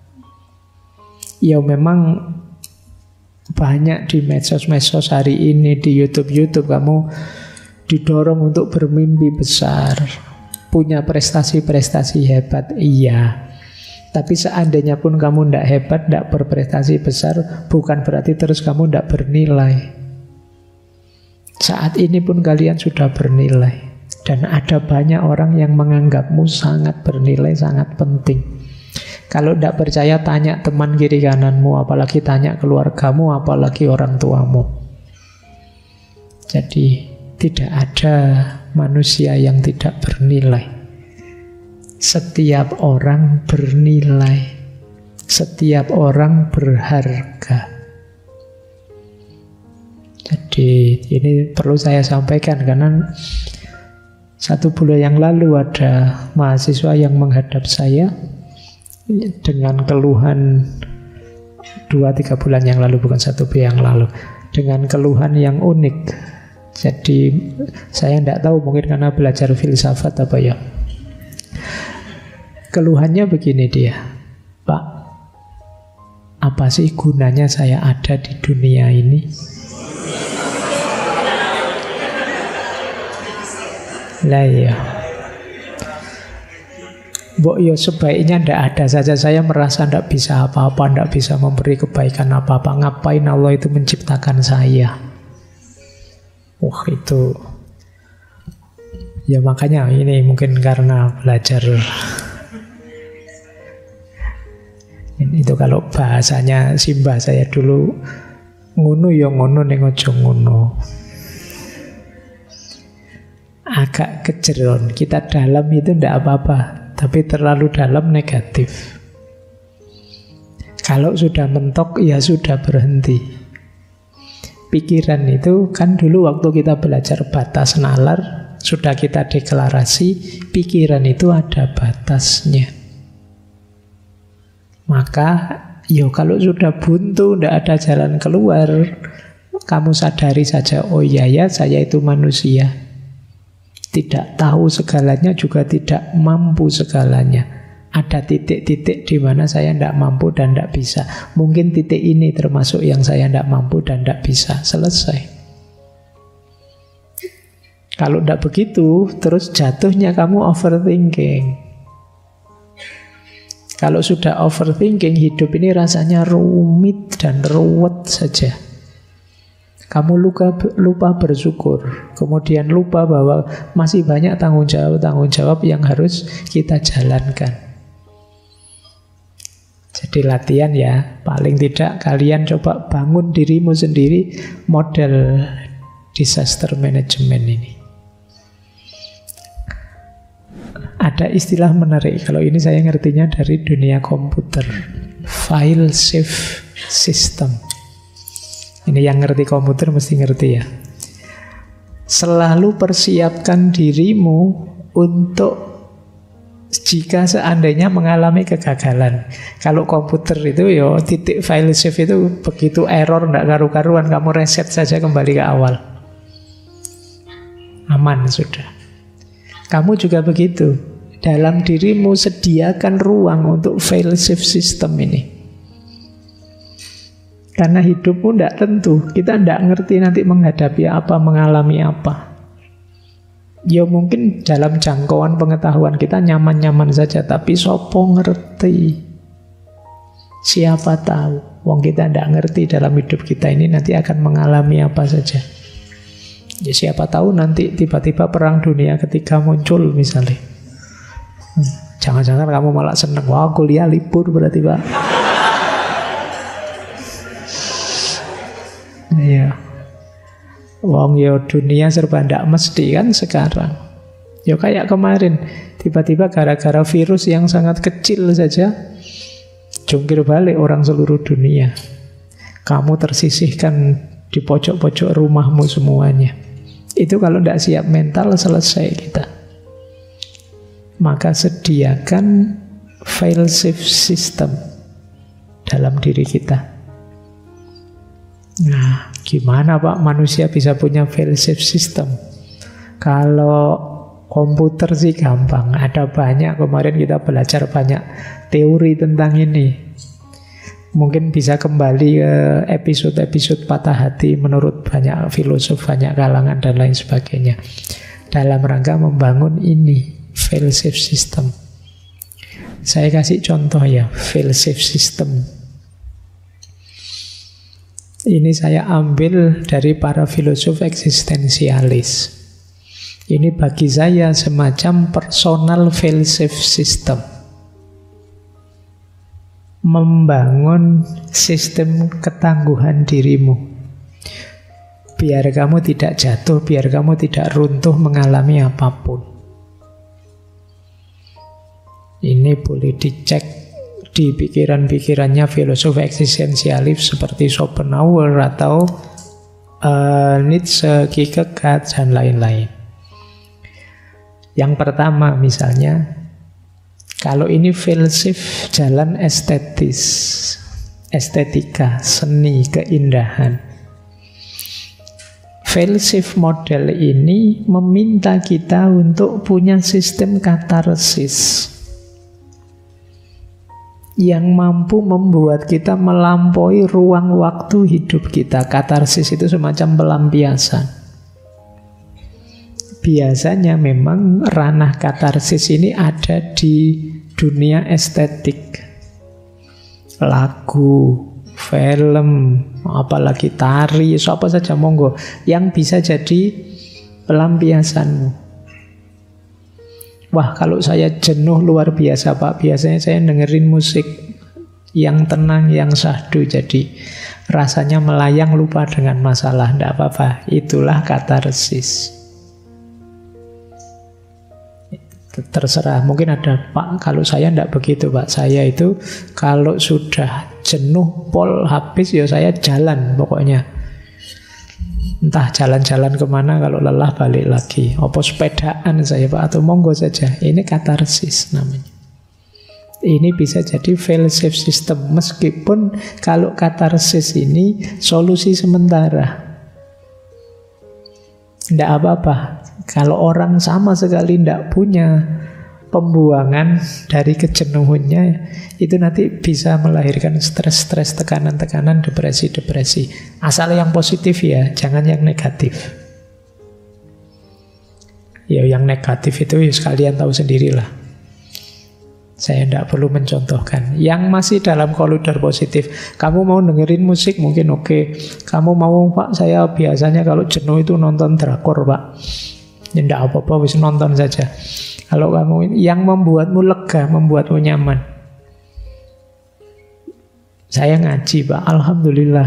Ya memang banyak di medsos-medsos hari ini, di YouTube-YouTube kamu didorong untuk bermimpi besar, punya prestasi-prestasi hebat, iya. Tapi seandainya pun kamu tidak hebat, tidak berprestasi besar, bukan berarti terus kamu tidak bernilai. Saat ini pun kalian sudah bernilai. Dan ada banyak orang yang menganggapmu sangat bernilai, sangat penting. Kalau tidak percaya, tanya teman kiri kananmu, apalagi tanya keluargamu, apalagi orang tuamu. Jadi tidak ada manusia yang tidak bernilai. Setiap orang bernilai. Setiap orang berharga. Jadi ini perlu saya sampaikan karena satu bulan yang lalu ada mahasiswa yang menghadap saya dengan keluhan, dua tiga bulan yang lalu, bukan satu bulan yang lalu, dengan keluhan yang unik. Jadi saya tidak tahu, mungkin karena belajar filsafat apa ya. Keluhannya begini dia, Pak, apa sih gunanya saya ada di dunia ini? Lah ya, Mbok yo sebaiknya ndak ada saja. Saya merasa ndak bisa apa-apa, ndak bisa memberi kebaikan apa-apa. Ngapain Allah itu menciptakan saya? Wah itu, ya makanya ini mungkin karena belajar. Itu kalau bahasanya simbah saya dulu, ngono yo ngono ning aja ngono. Agak kejeron, kita dalam itu ndak apa-apa, tapi terlalu dalam negatif. Kalau sudah mentok, ya sudah berhenti. Pikiran itu kan dulu waktu kita belajar batas nalar, sudah kita deklarasi, pikiran itu ada batasnya. Maka, yo kalau sudah buntu, tidak ada jalan keluar, kamu sadari saja, oh iya ya, saya itu manusia. Tidak tahu segalanya, juga tidak mampu segalanya. Ada titik-titik di mana saya tidak mampu dan tidak bisa. Mungkin titik ini termasuk yang saya tidak mampu dan tidak bisa. Selesai. Kalau tidak begitu, terus jatuhnya kamu overthinking. Kalau sudah overthinking, hidup ini rasanya rumit dan ruwet saja. Kamu lupa, lupa bersyukur, kemudian lupa bahwa masih banyak tanggung jawab-tanggung jawab yang harus kita jalankan. Jadi latihan ya, paling tidak kalian coba bangun dirimu sendiri model disaster management ini. Ada istilah menarik, kalau ini saya ngertinya dari dunia komputer, file save system. Ini yang ngerti komputer mesti ngerti ya. Selalu persiapkan dirimu untuk jika seandainya mengalami kegagalan. Kalau komputer itu yo titik file save itu begitu error nggak karu-karuan, kamu reset saja kembali ke awal. Aman sudah. Kamu juga begitu. dalam dirimu sediakan ruang untuk fail safe system ini. Karena hidupmu tidak tentu. Kita tidak ngerti nanti menghadapi apa, mengalami apa. Ya mungkin dalam jangkauan pengetahuan kita nyaman-nyaman saja, tapi sopo ngerti. Siapa tahu. Wong kita tidak ngerti dalam hidup kita ini nanti akan mengalami apa saja. Ya siapa tahu nanti tiba-tiba perang dunia ketiga muncul misalnya. Jangan-jangan kamu malah seneng. Wah, kuliah libur berarti, Pak. Iya. Wong yo dunia serba ndak mesti kan sekarang. Yo kayak kemarin, tiba-tiba gara-gara virus yang sangat kecil saja jungkir balik orang seluruh dunia. Kamu tersisihkan di pojok-pojok rumahmu semuanya. Itu kalau ndak siap mental selesai kita. Maka sediakan fail safe system dalam diri kita. Nah, gimana Pak manusia bisa punya fail safe system? Kalau komputer sih gampang, ada banyak. Kemarin kita belajar banyak teori tentang ini. Mungkin bisa kembali ke episode-episode patah hati menurut banyak filosof, banyak kalangan dan lain sebagainya. Dalam rangka membangun ini fail safe system. Saya kasih contoh ya, fail safe system. Ini saya ambil dari para filosof eksistensialis. Ini bagi saya semacam personal fail safe system. Membangun sistem ketangguhan dirimu. Biar kamu tidak jatuh, biar kamu tidak runtuh mengalami apapun. Ini boleh dicek di pikiran-pikirannya filosof eksistensialis seperti Schopenhauer atau uh, Nietzsche, Kierkegaard, dan lain-lain. Yang pertama misalnya, kalau ini filsuf jalan estetis, estetika, seni, keindahan. Filsuf model ini meminta kita untuk punya sistem katarsis yang mampu membuat kita melampaui ruang waktu hidup kita. Katarsis itu semacam pelampiasan. Biasanya memang ranah katarsis ini ada di dunia estetik. Lagu, film, apalagi tari, apa saja monggo yang bisa jadi pelampiasanmu. Wah, kalau saya jenuh luar biasa Pak, biasanya saya dengerin musik yang tenang, yang syahdu, jadi rasanya melayang lupa dengan masalah. Tidak apa-apa, itulah katarsis. Terserah, mungkin ada Pak, kalau saya tidak begitu Pak. Saya itu kalau sudah jenuh, pol, habis, ya saya jalan pokoknya. Entah jalan-jalan kemana, kalau lelah balik lagi. Apa sepedaan saya Pak, atau monggo saja. Ini katarsis namanya. Ini bisa jadi fail safe system. Meskipun kalau katarsis ini solusi sementara. Tidak apa-apa. Kalau orang sama sekali tidak punya pembuangan dari kejenuhannya, itu nanti bisa melahirkan stres-stres, tekanan-tekanan, depresi-depresi. Asal yang positif ya, jangan yang negatif. Ya yang negatif itu ya sekalian tahu sendirilah. Saya tidak perlu mencontohkan. Yang masih dalam koridor positif, kamu mau dengerin musik mungkin oke. Kamu mau Pak, saya biasanya kalau jenuh itu nonton drakor Pak. Ya tidak apa-apa, wis nonton saja. Kalau kamu yang membuatmu lega, membuatmu nyaman. Saya ngaji Pak, alhamdulillah.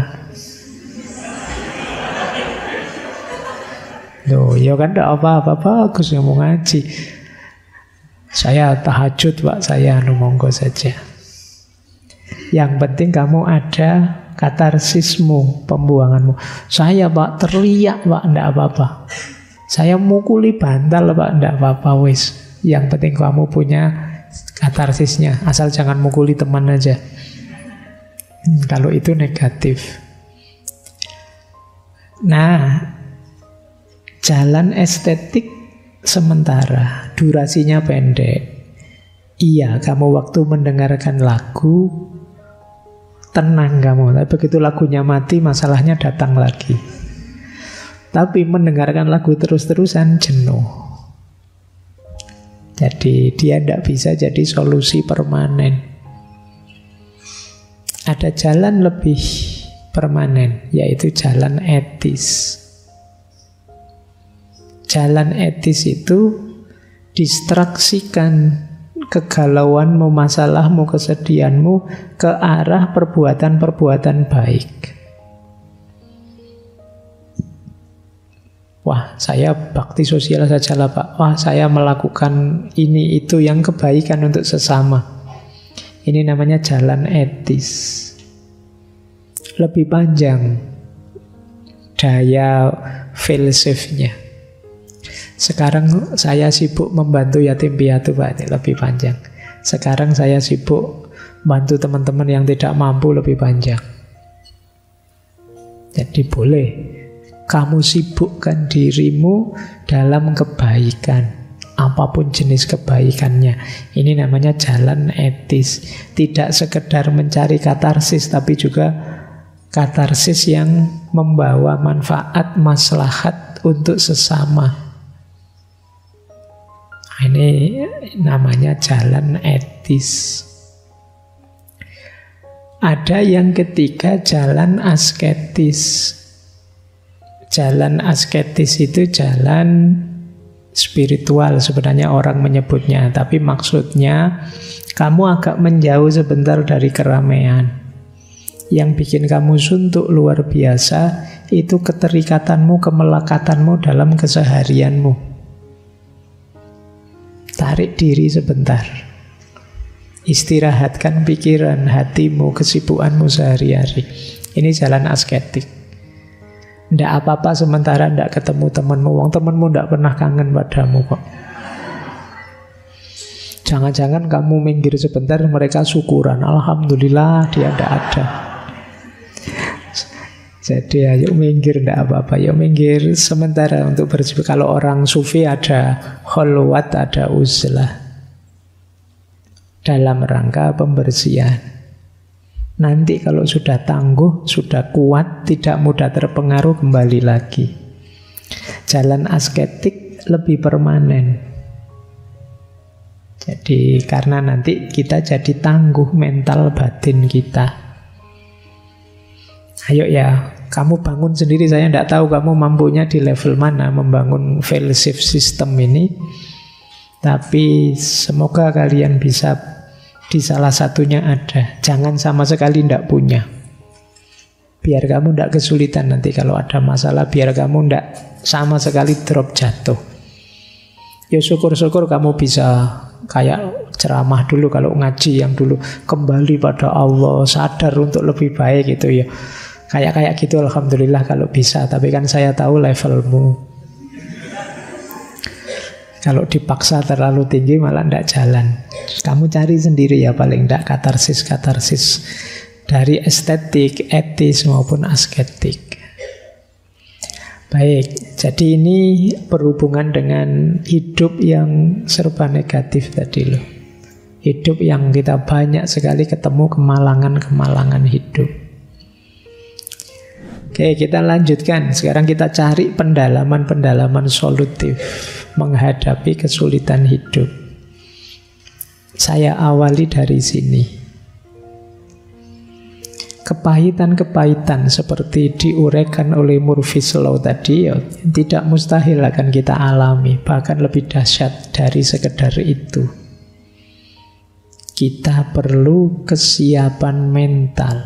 Loh, ya kan tidak apa-apa, bagus yang mau ngaji. Saya tahajud Pak, saya anu monggo saja. Yang penting kamu ada katarsismu, pembuanganmu. Saya Pak teriak Pak, tidak apa-apa. Saya mukuli bantal Pak, tidak apa-apa wis. Yang penting kamu punya katarsisnya. Asal jangan mukuli teman aja. hmm, Kalau itu negatif. Nah, jalan estetik sementara, durasinya pendek. Iya, kamu waktu mendengarkan lagu tenang kamu, tapi begitu lagunya mati masalahnya datang lagi. Tapi mendengarkan lagu terus-terusan jenuh. Jadi dia tidak bisa jadi solusi permanen. Ada jalan lebih permanen, yaitu jalan etis. Jalan etis itu distraksikan kegalauanmu, masalahmu, kesedihanmu ke arah perbuatan-perbuatan baik. Wah, saya bakti sosial saja lah Pak. Wah, saya melakukan ini itu yang kebaikan untuk sesama. Ini namanya jalan etis. Lebih panjang daya filsafnya. Sekarang saya sibuk membantu yatim piatu Pak, ini lebih panjang. Sekarang saya sibuk bantu teman-teman yang tidak mampu, lebih panjang. Jadi boleh kamu sibukkan dirimu dalam kebaikan, apapun jenis kebaikannya. Ini namanya jalan etis. Tidak sekedar mencari katarsis, tapi juga katarsis yang membawa manfaat, maslahat untuk sesama. Ini namanya jalan etis. Ada yang ketiga, jalan asketis. Jalan asketis itu jalan spiritual sebenarnya orang menyebutnya, tapi maksudnya kamu agak menjauh sebentar dari keramaian. Yang bikin kamu suntuk luar biasa itu keterikatanmu, kemelekatanmu dalam keseharianmu. Tarik diri sebentar. Istirahatkan pikiran, hatimu, kesibukanmu sehari-hari. Ini jalan asketik. Tidak apa-apa sementara tidak ketemu temanmu. Wong temanmu tidak pernah kangen padamu kok. Jangan-jangan kamu minggir sebentar, mereka syukuran. Alhamdulillah dia tidak ada. Jadi ayo minggir, tidak apa-apa. Yuk minggir sementara untuk bersih. Kalau orang sufi ada kholwat, ada uzlah. Dalam rangka pembersihan. Nanti kalau sudah tangguh, sudah kuat, tidak mudah terpengaruh, kembali lagi. Jalan asketik lebih permanen. Jadi karena nanti kita jadi tangguh mental batin kita. Ayo ya, kamu bangun sendiri. Saya tidak tahu kamu mampunya di level mana membangun fail-safe system ini. Tapi semoga kalian bisa di salah satunya ada. Jangan sama sekali tidak punya. Biar kamu tidak kesulitan nanti kalau ada masalah. Biar kamu tidak sama sekali drop jatuh. Ya syukur-syukur kamu bisa kayak ceramah dulu kalau ngaji yang dulu, kembali pada Allah, sadar untuk lebih baik itu ya. Kayak-kayak gitu alhamdulillah kalau bisa. Tapi kan saya tahu levelmu. Kalau dipaksa terlalu tinggi malah tidak jalan. Kamu cari sendiri ya paling tidak katarsis-katarsis dari estetik, etis maupun asketik. Baik, jadi ini berhubungan dengan hidup yang serba negatif tadi loh. Hidup yang kita banyak sekali ketemu kemalangan-kemalangan hidup. Oke, kita lanjutkan. Sekarang kita cari pendalaman-pendalaman solutif menghadapi kesulitan hidup. Saya awali dari sini. Kepahitan-kepahitan seperti diuraikan oleh Murphy's Law tadi ya, tidak mustahil akan kita alami, bahkan lebih dahsyat dari sekedar itu. Kita perlu kesiapan mental.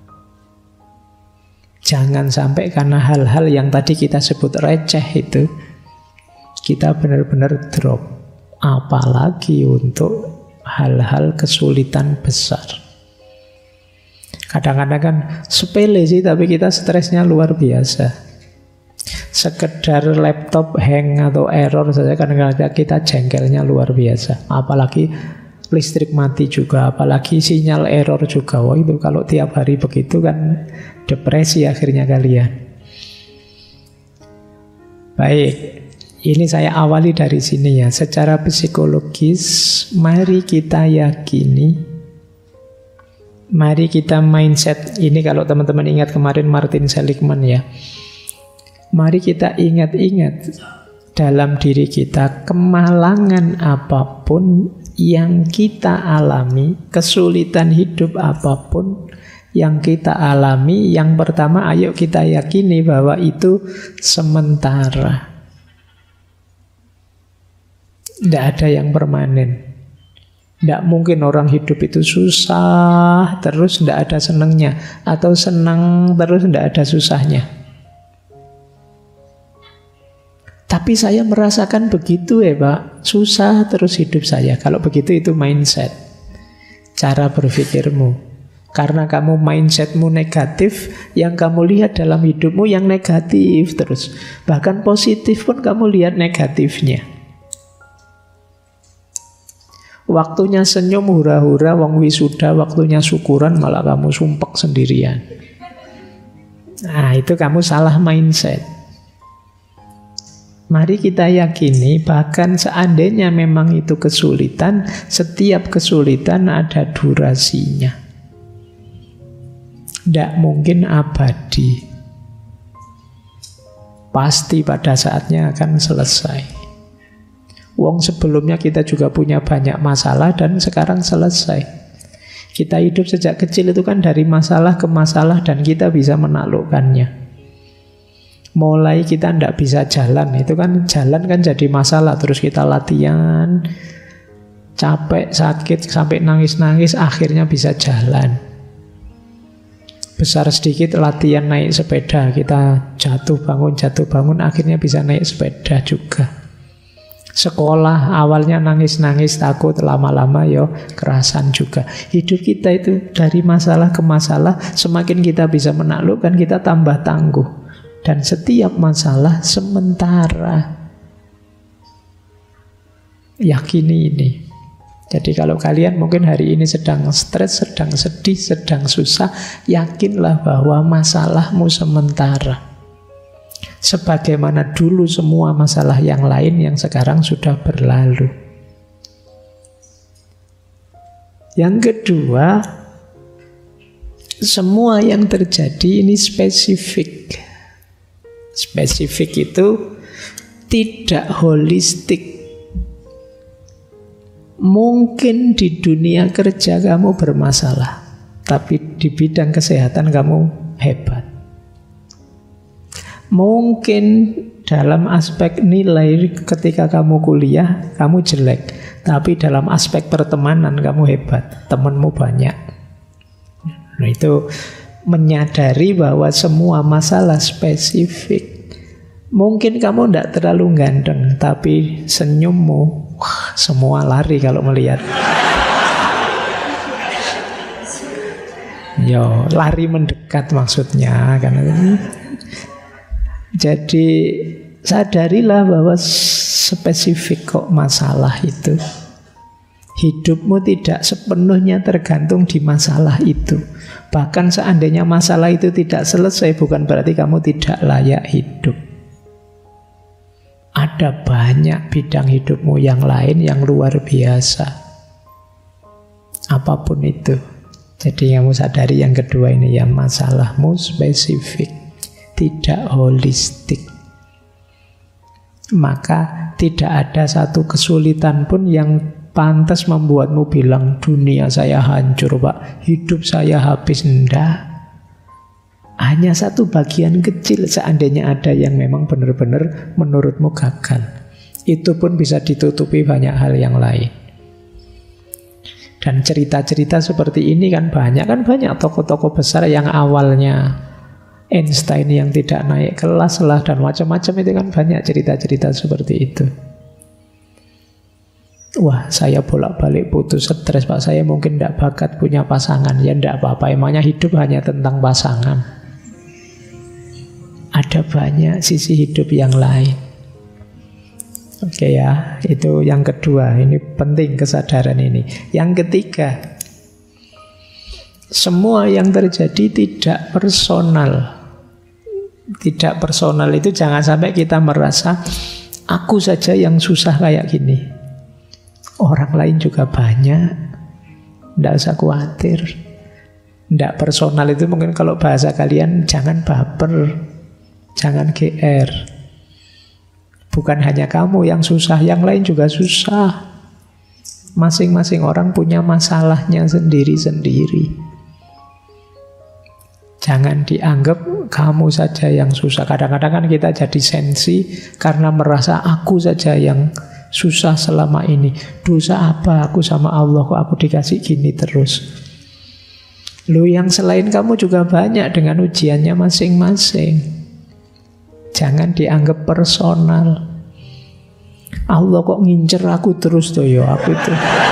Jangan sampai karena hal-hal yang tadi kita sebut receh itu, kita benar-benar drop. Apalagi untuk hal-hal kesulitan besar. Kadang-kadang kan sepele sih, tapi kita stresnya luar biasa. Sekedar laptop hang atau error saja kadang-kadang kita jengkelnya luar biasa. Apalagi listrik mati juga, apalagi sinyal error juga. Wah itu kalau tiap hari begitu kan depresi akhirnya kalian. Baik, Ini saya awali dari sini ya. Secara psikologis, mari kita yakini, mari kita mindset. Ini kalau teman-teman ingat kemarin Martin Seligman ya. Mari kita ingat-ingat dalam diri kita, kemalangan apapun yang kita alami, kesulitan hidup apapun yang kita alami, yang pertama ayo kita yakini bahwa itu sementara. Tidak ada yang permanen. Tidak mungkin orang hidup itu susah terus tidak ada senangnya, atau senang terus tidak ada susahnya. Tapi saya merasakan begitu ya Pak, susah terus hidup saya. Kalau begitu itu mindset, cara berpikirmu. Karena kamu mindsetmu negatif, yang kamu lihat dalam hidupmu yang negatif terus. Bahkan positif pun kamu lihat negatifnya. Waktunya senyum hura-hura, wong wisuda, waktunya syukuran malah kamu sumpek sendirian. Nah itu kamu salah mindset. Mari kita yakini, bahkan seandainya memang itu kesulitan, setiap kesulitan ada durasinya. Tidak mungkin abadi. Pasti pada saatnya akan selesai. Wong sebelumnya kita juga punya banyak masalah dan sekarang selesai. Kita hidup sejak kecil itu kan dari masalah ke masalah dan kita bisa menaklukkannya. Mulai kita tidak bisa jalan, itu kan jalan kan jadi masalah. Terus kita latihan, capek, sakit, sampai nangis-nangis, akhirnya bisa jalan. Besar sedikit latihan naik sepeda, kita jatuh bangun, jatuh bangun, akhirnya bisa naik sepeda juga. Sekolah awalnya nangis-nangis, takut, lama-lama yo kerasan juga. Hidup kita itu dari masalah ke masalah, semakin kita bisa menaklukkan, kita tambah tangguh. Dan setiap masalah sementara. Yakini ini. Jadi kalau kalian mungkin hari ini sedang stres, sedang sedih, sedang susah, yakinlah bahwa masalahmu sementara. Sebagaimana dulu semua masalah yang lain yang sekarang sudah berlalu. Yang kedua, semua yang terjadi ini spesifik. Spesifik itu tidak holistik. Mungkin di dunia kerja kamu bermasalah, tapi di bidang kesehatan kamu hebat. Mungkin dalam aspek nilai ketika kamu kuliah, kamu jelek, tapi dalam aspek pertemanan kamu hebat, temanmu banyak. Nah itu menyadari bahwa semua masalah spesifik. Mungkin kamu tidak terlalu ganteng, tapi senyummu, wah, semua lari kalau melihat. Yo, lari mendekat maksudnya kan. Jadi sadarilah bahwa spesifik kok masalah itu. Hidupmu tidak sepenuhnya tergantung di masalah itu. Bahkan seandainya masalah itu tidak selesai, bukan berarti kamu tidak layak hidup. Ada banyak bidang hidupmu yang lain yang luar biasa. Apapun itu. Jadi kamu sadari yang kedua ini ya, masalahmu spesifik, tidak holistik. Maka tidak ada satu kesulitan pun yang pantas membuatmu bilang dunia saya hancur Pak, hidup saya habis. Enggak. Hanya satu bagian kecil seandainya ada yang memang benar-benar menurutmu gagal. Itu pun bisa ditutupi banyak hal yang lain. Dan cerita-cerita seperti ini kan banyak, kan banyak tokoh-tokoh besar yang awalnya Einstein yang tidak naik kelas lah dan macam-macam, itu kan banyak cerita-cerita seperti itu. Wah, saya bolak-balik putus stres Pak, saya mungkin tidak bakat punya pasangan. Ya tidak apa-apa, emangnya hidup hanya tentang pasangan. Ada banyak sisi hidup yang lain. Oke ya, itu yang kedua. Ini penting kesadaran ini. Yang ketiga, semua yang terjadi tidak personal. Tidak personal itu jangan sampai kita merasa Aku saja yang susah kayak gini. Orang lain juga banyak. Tidak usah khawatir. Tidak personal itu mungkin kalau bahasa kalian, jangan baper, jangan G R. Bukan hanya kamu yang susah, yang lain juga susah. Masing-masing orang punya masalahnya sendiri-sendiri. Jangan dianggap kamu saja yang susah. Kadang-kadang kan kita jadi sensi karena merasa aku saja yang susah selama ini. Dosa apa aku sama Allah kok aku dikasih gini terus. Lu yang selain kamu juga banyak dengan ujiannya masing-masing. Jangan dianggap personal. Allah kok ngincer aku terus tuh yo, aku itu.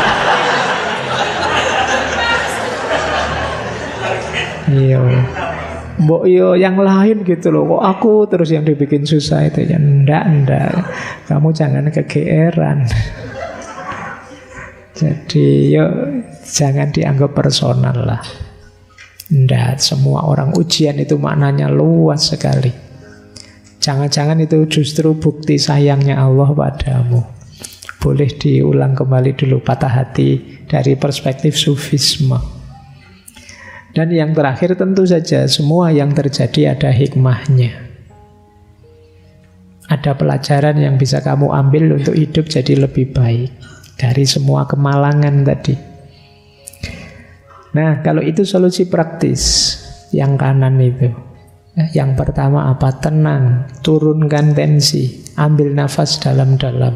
Iya. Mbok yo yang lain gitu loh, kok aku terus yang dibikin susah itu ya. Ndak, ndak. Kamu jangan kegeeran. Jadi yo jangan dianggap personal lah. Ndak, semua orang ujian itu maknanya luas sekali. Jangan-jangan itu justru bukti sayangnya Allah padamu. Boleh diulang kembali dulu patah hati dari perspektif sufisme. Dan yang terakhir tentu saja semua yang terjadi ada hikmahnya. Ada pelajaran yang bisa kamu ambil untuk hidup jadi lebih baik dari semua kemalangan tadi. Nah, kalau itu solusi praktis yang kanan itu. Yang pertama apa? Tenang, turunkan tensi, ambil nafas dalam-dalam.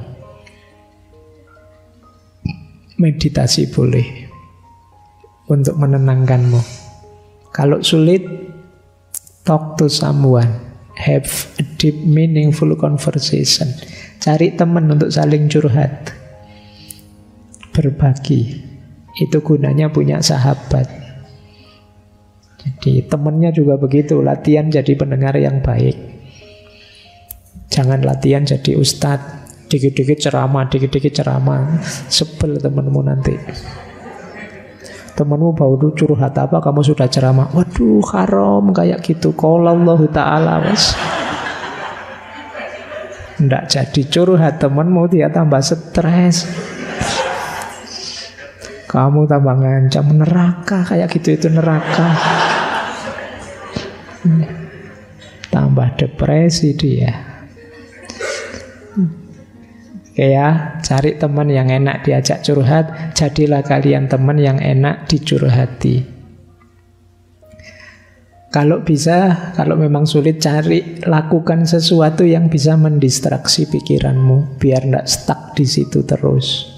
Meditasi boleh untuk menenangkanmu. Kalau sulit, talk to someone. Have a deep, meaningful conversation. Cari teman untuk saling curhat. Berbagi. Itu gunanya punya sahabat. Jadi temannya juga begitu. Latihan jadi pendengar yang baik. Jangan latihan jadi ustadz. Dikit-dikit ceramah, dikit-dikit ceramah. Sebel temanmu nanti. Temanmu baru curhat apa, kamu sudah ceramah. Waduh, haram kayak gitu. Qala Allah Ta'ala was. Nggak jadi curhat temanmu, dia tambah stres. Kamu tambah ngancam neraka, kayak gitu itu neraka. Tambah depresi dia. Oke ya, cari teman yang enak diajak curhat. Jadilah kalian teman yang enak dicurhati. Kalau bisa, kalau memang sulit, cari, lakukan sesuatu yang bisa mendistraksi pikiranmu biar tidak stuck di situ terus.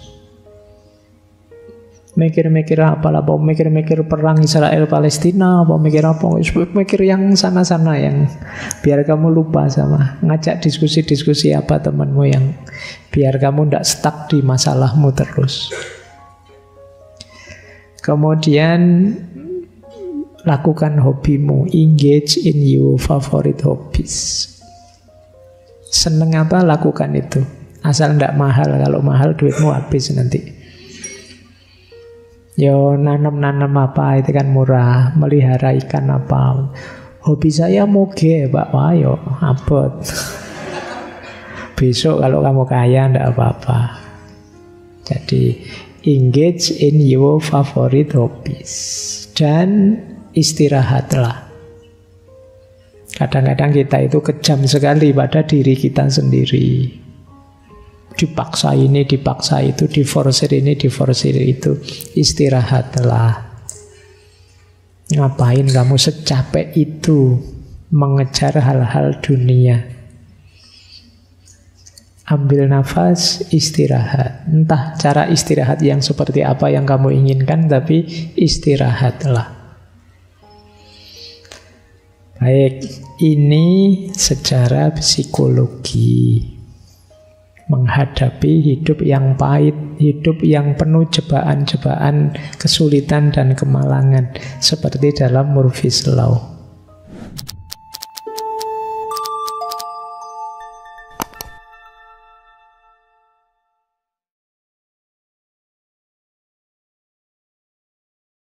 Mikir-mikir apa lah, apa mikir-mikir perang Israel Palestina, apa mikir apa, mikir yang sana-sana yang biar kamu lupa sama. Ngajak diskusi-diskusi apa temanmu yang biar kamu tidak stuck di masalahmu terus. Kemudian lakukan hobimu, engage in your favorite hobbies. Seneng apa, lakukan itu. Asal tidak mahal, kalau mahal duitmu habis nanti. Yo nanam-nanam apa itu kan murah, melihara ikan apa. Hobi saya moge, Pak. Wah, yo abot. Besok kalau kamu kaya ndak apa-apa. Jadi engage in your favorite hobbies dan istirahatlah. Kadang-kadang kita itu kejam sekali pada diri kita sendiri. Dipaksa ini, dipaksa itu, diforsir ini, diforsir itu. Istirahatlah. Ngapain kamu secapek itu mengejar hal-hal dunia? Ambil nafas, istirahat. Entah cara istirahat yang seperti apa yang kamu inginkan, tapi istirahatlah. Baik, ini secara psikologi. Menghadapi hidup yang pahit, hidup yang penuh cobaan-cobaan, kesulitan dan kemalangan, seperti dalam Murphy's Law.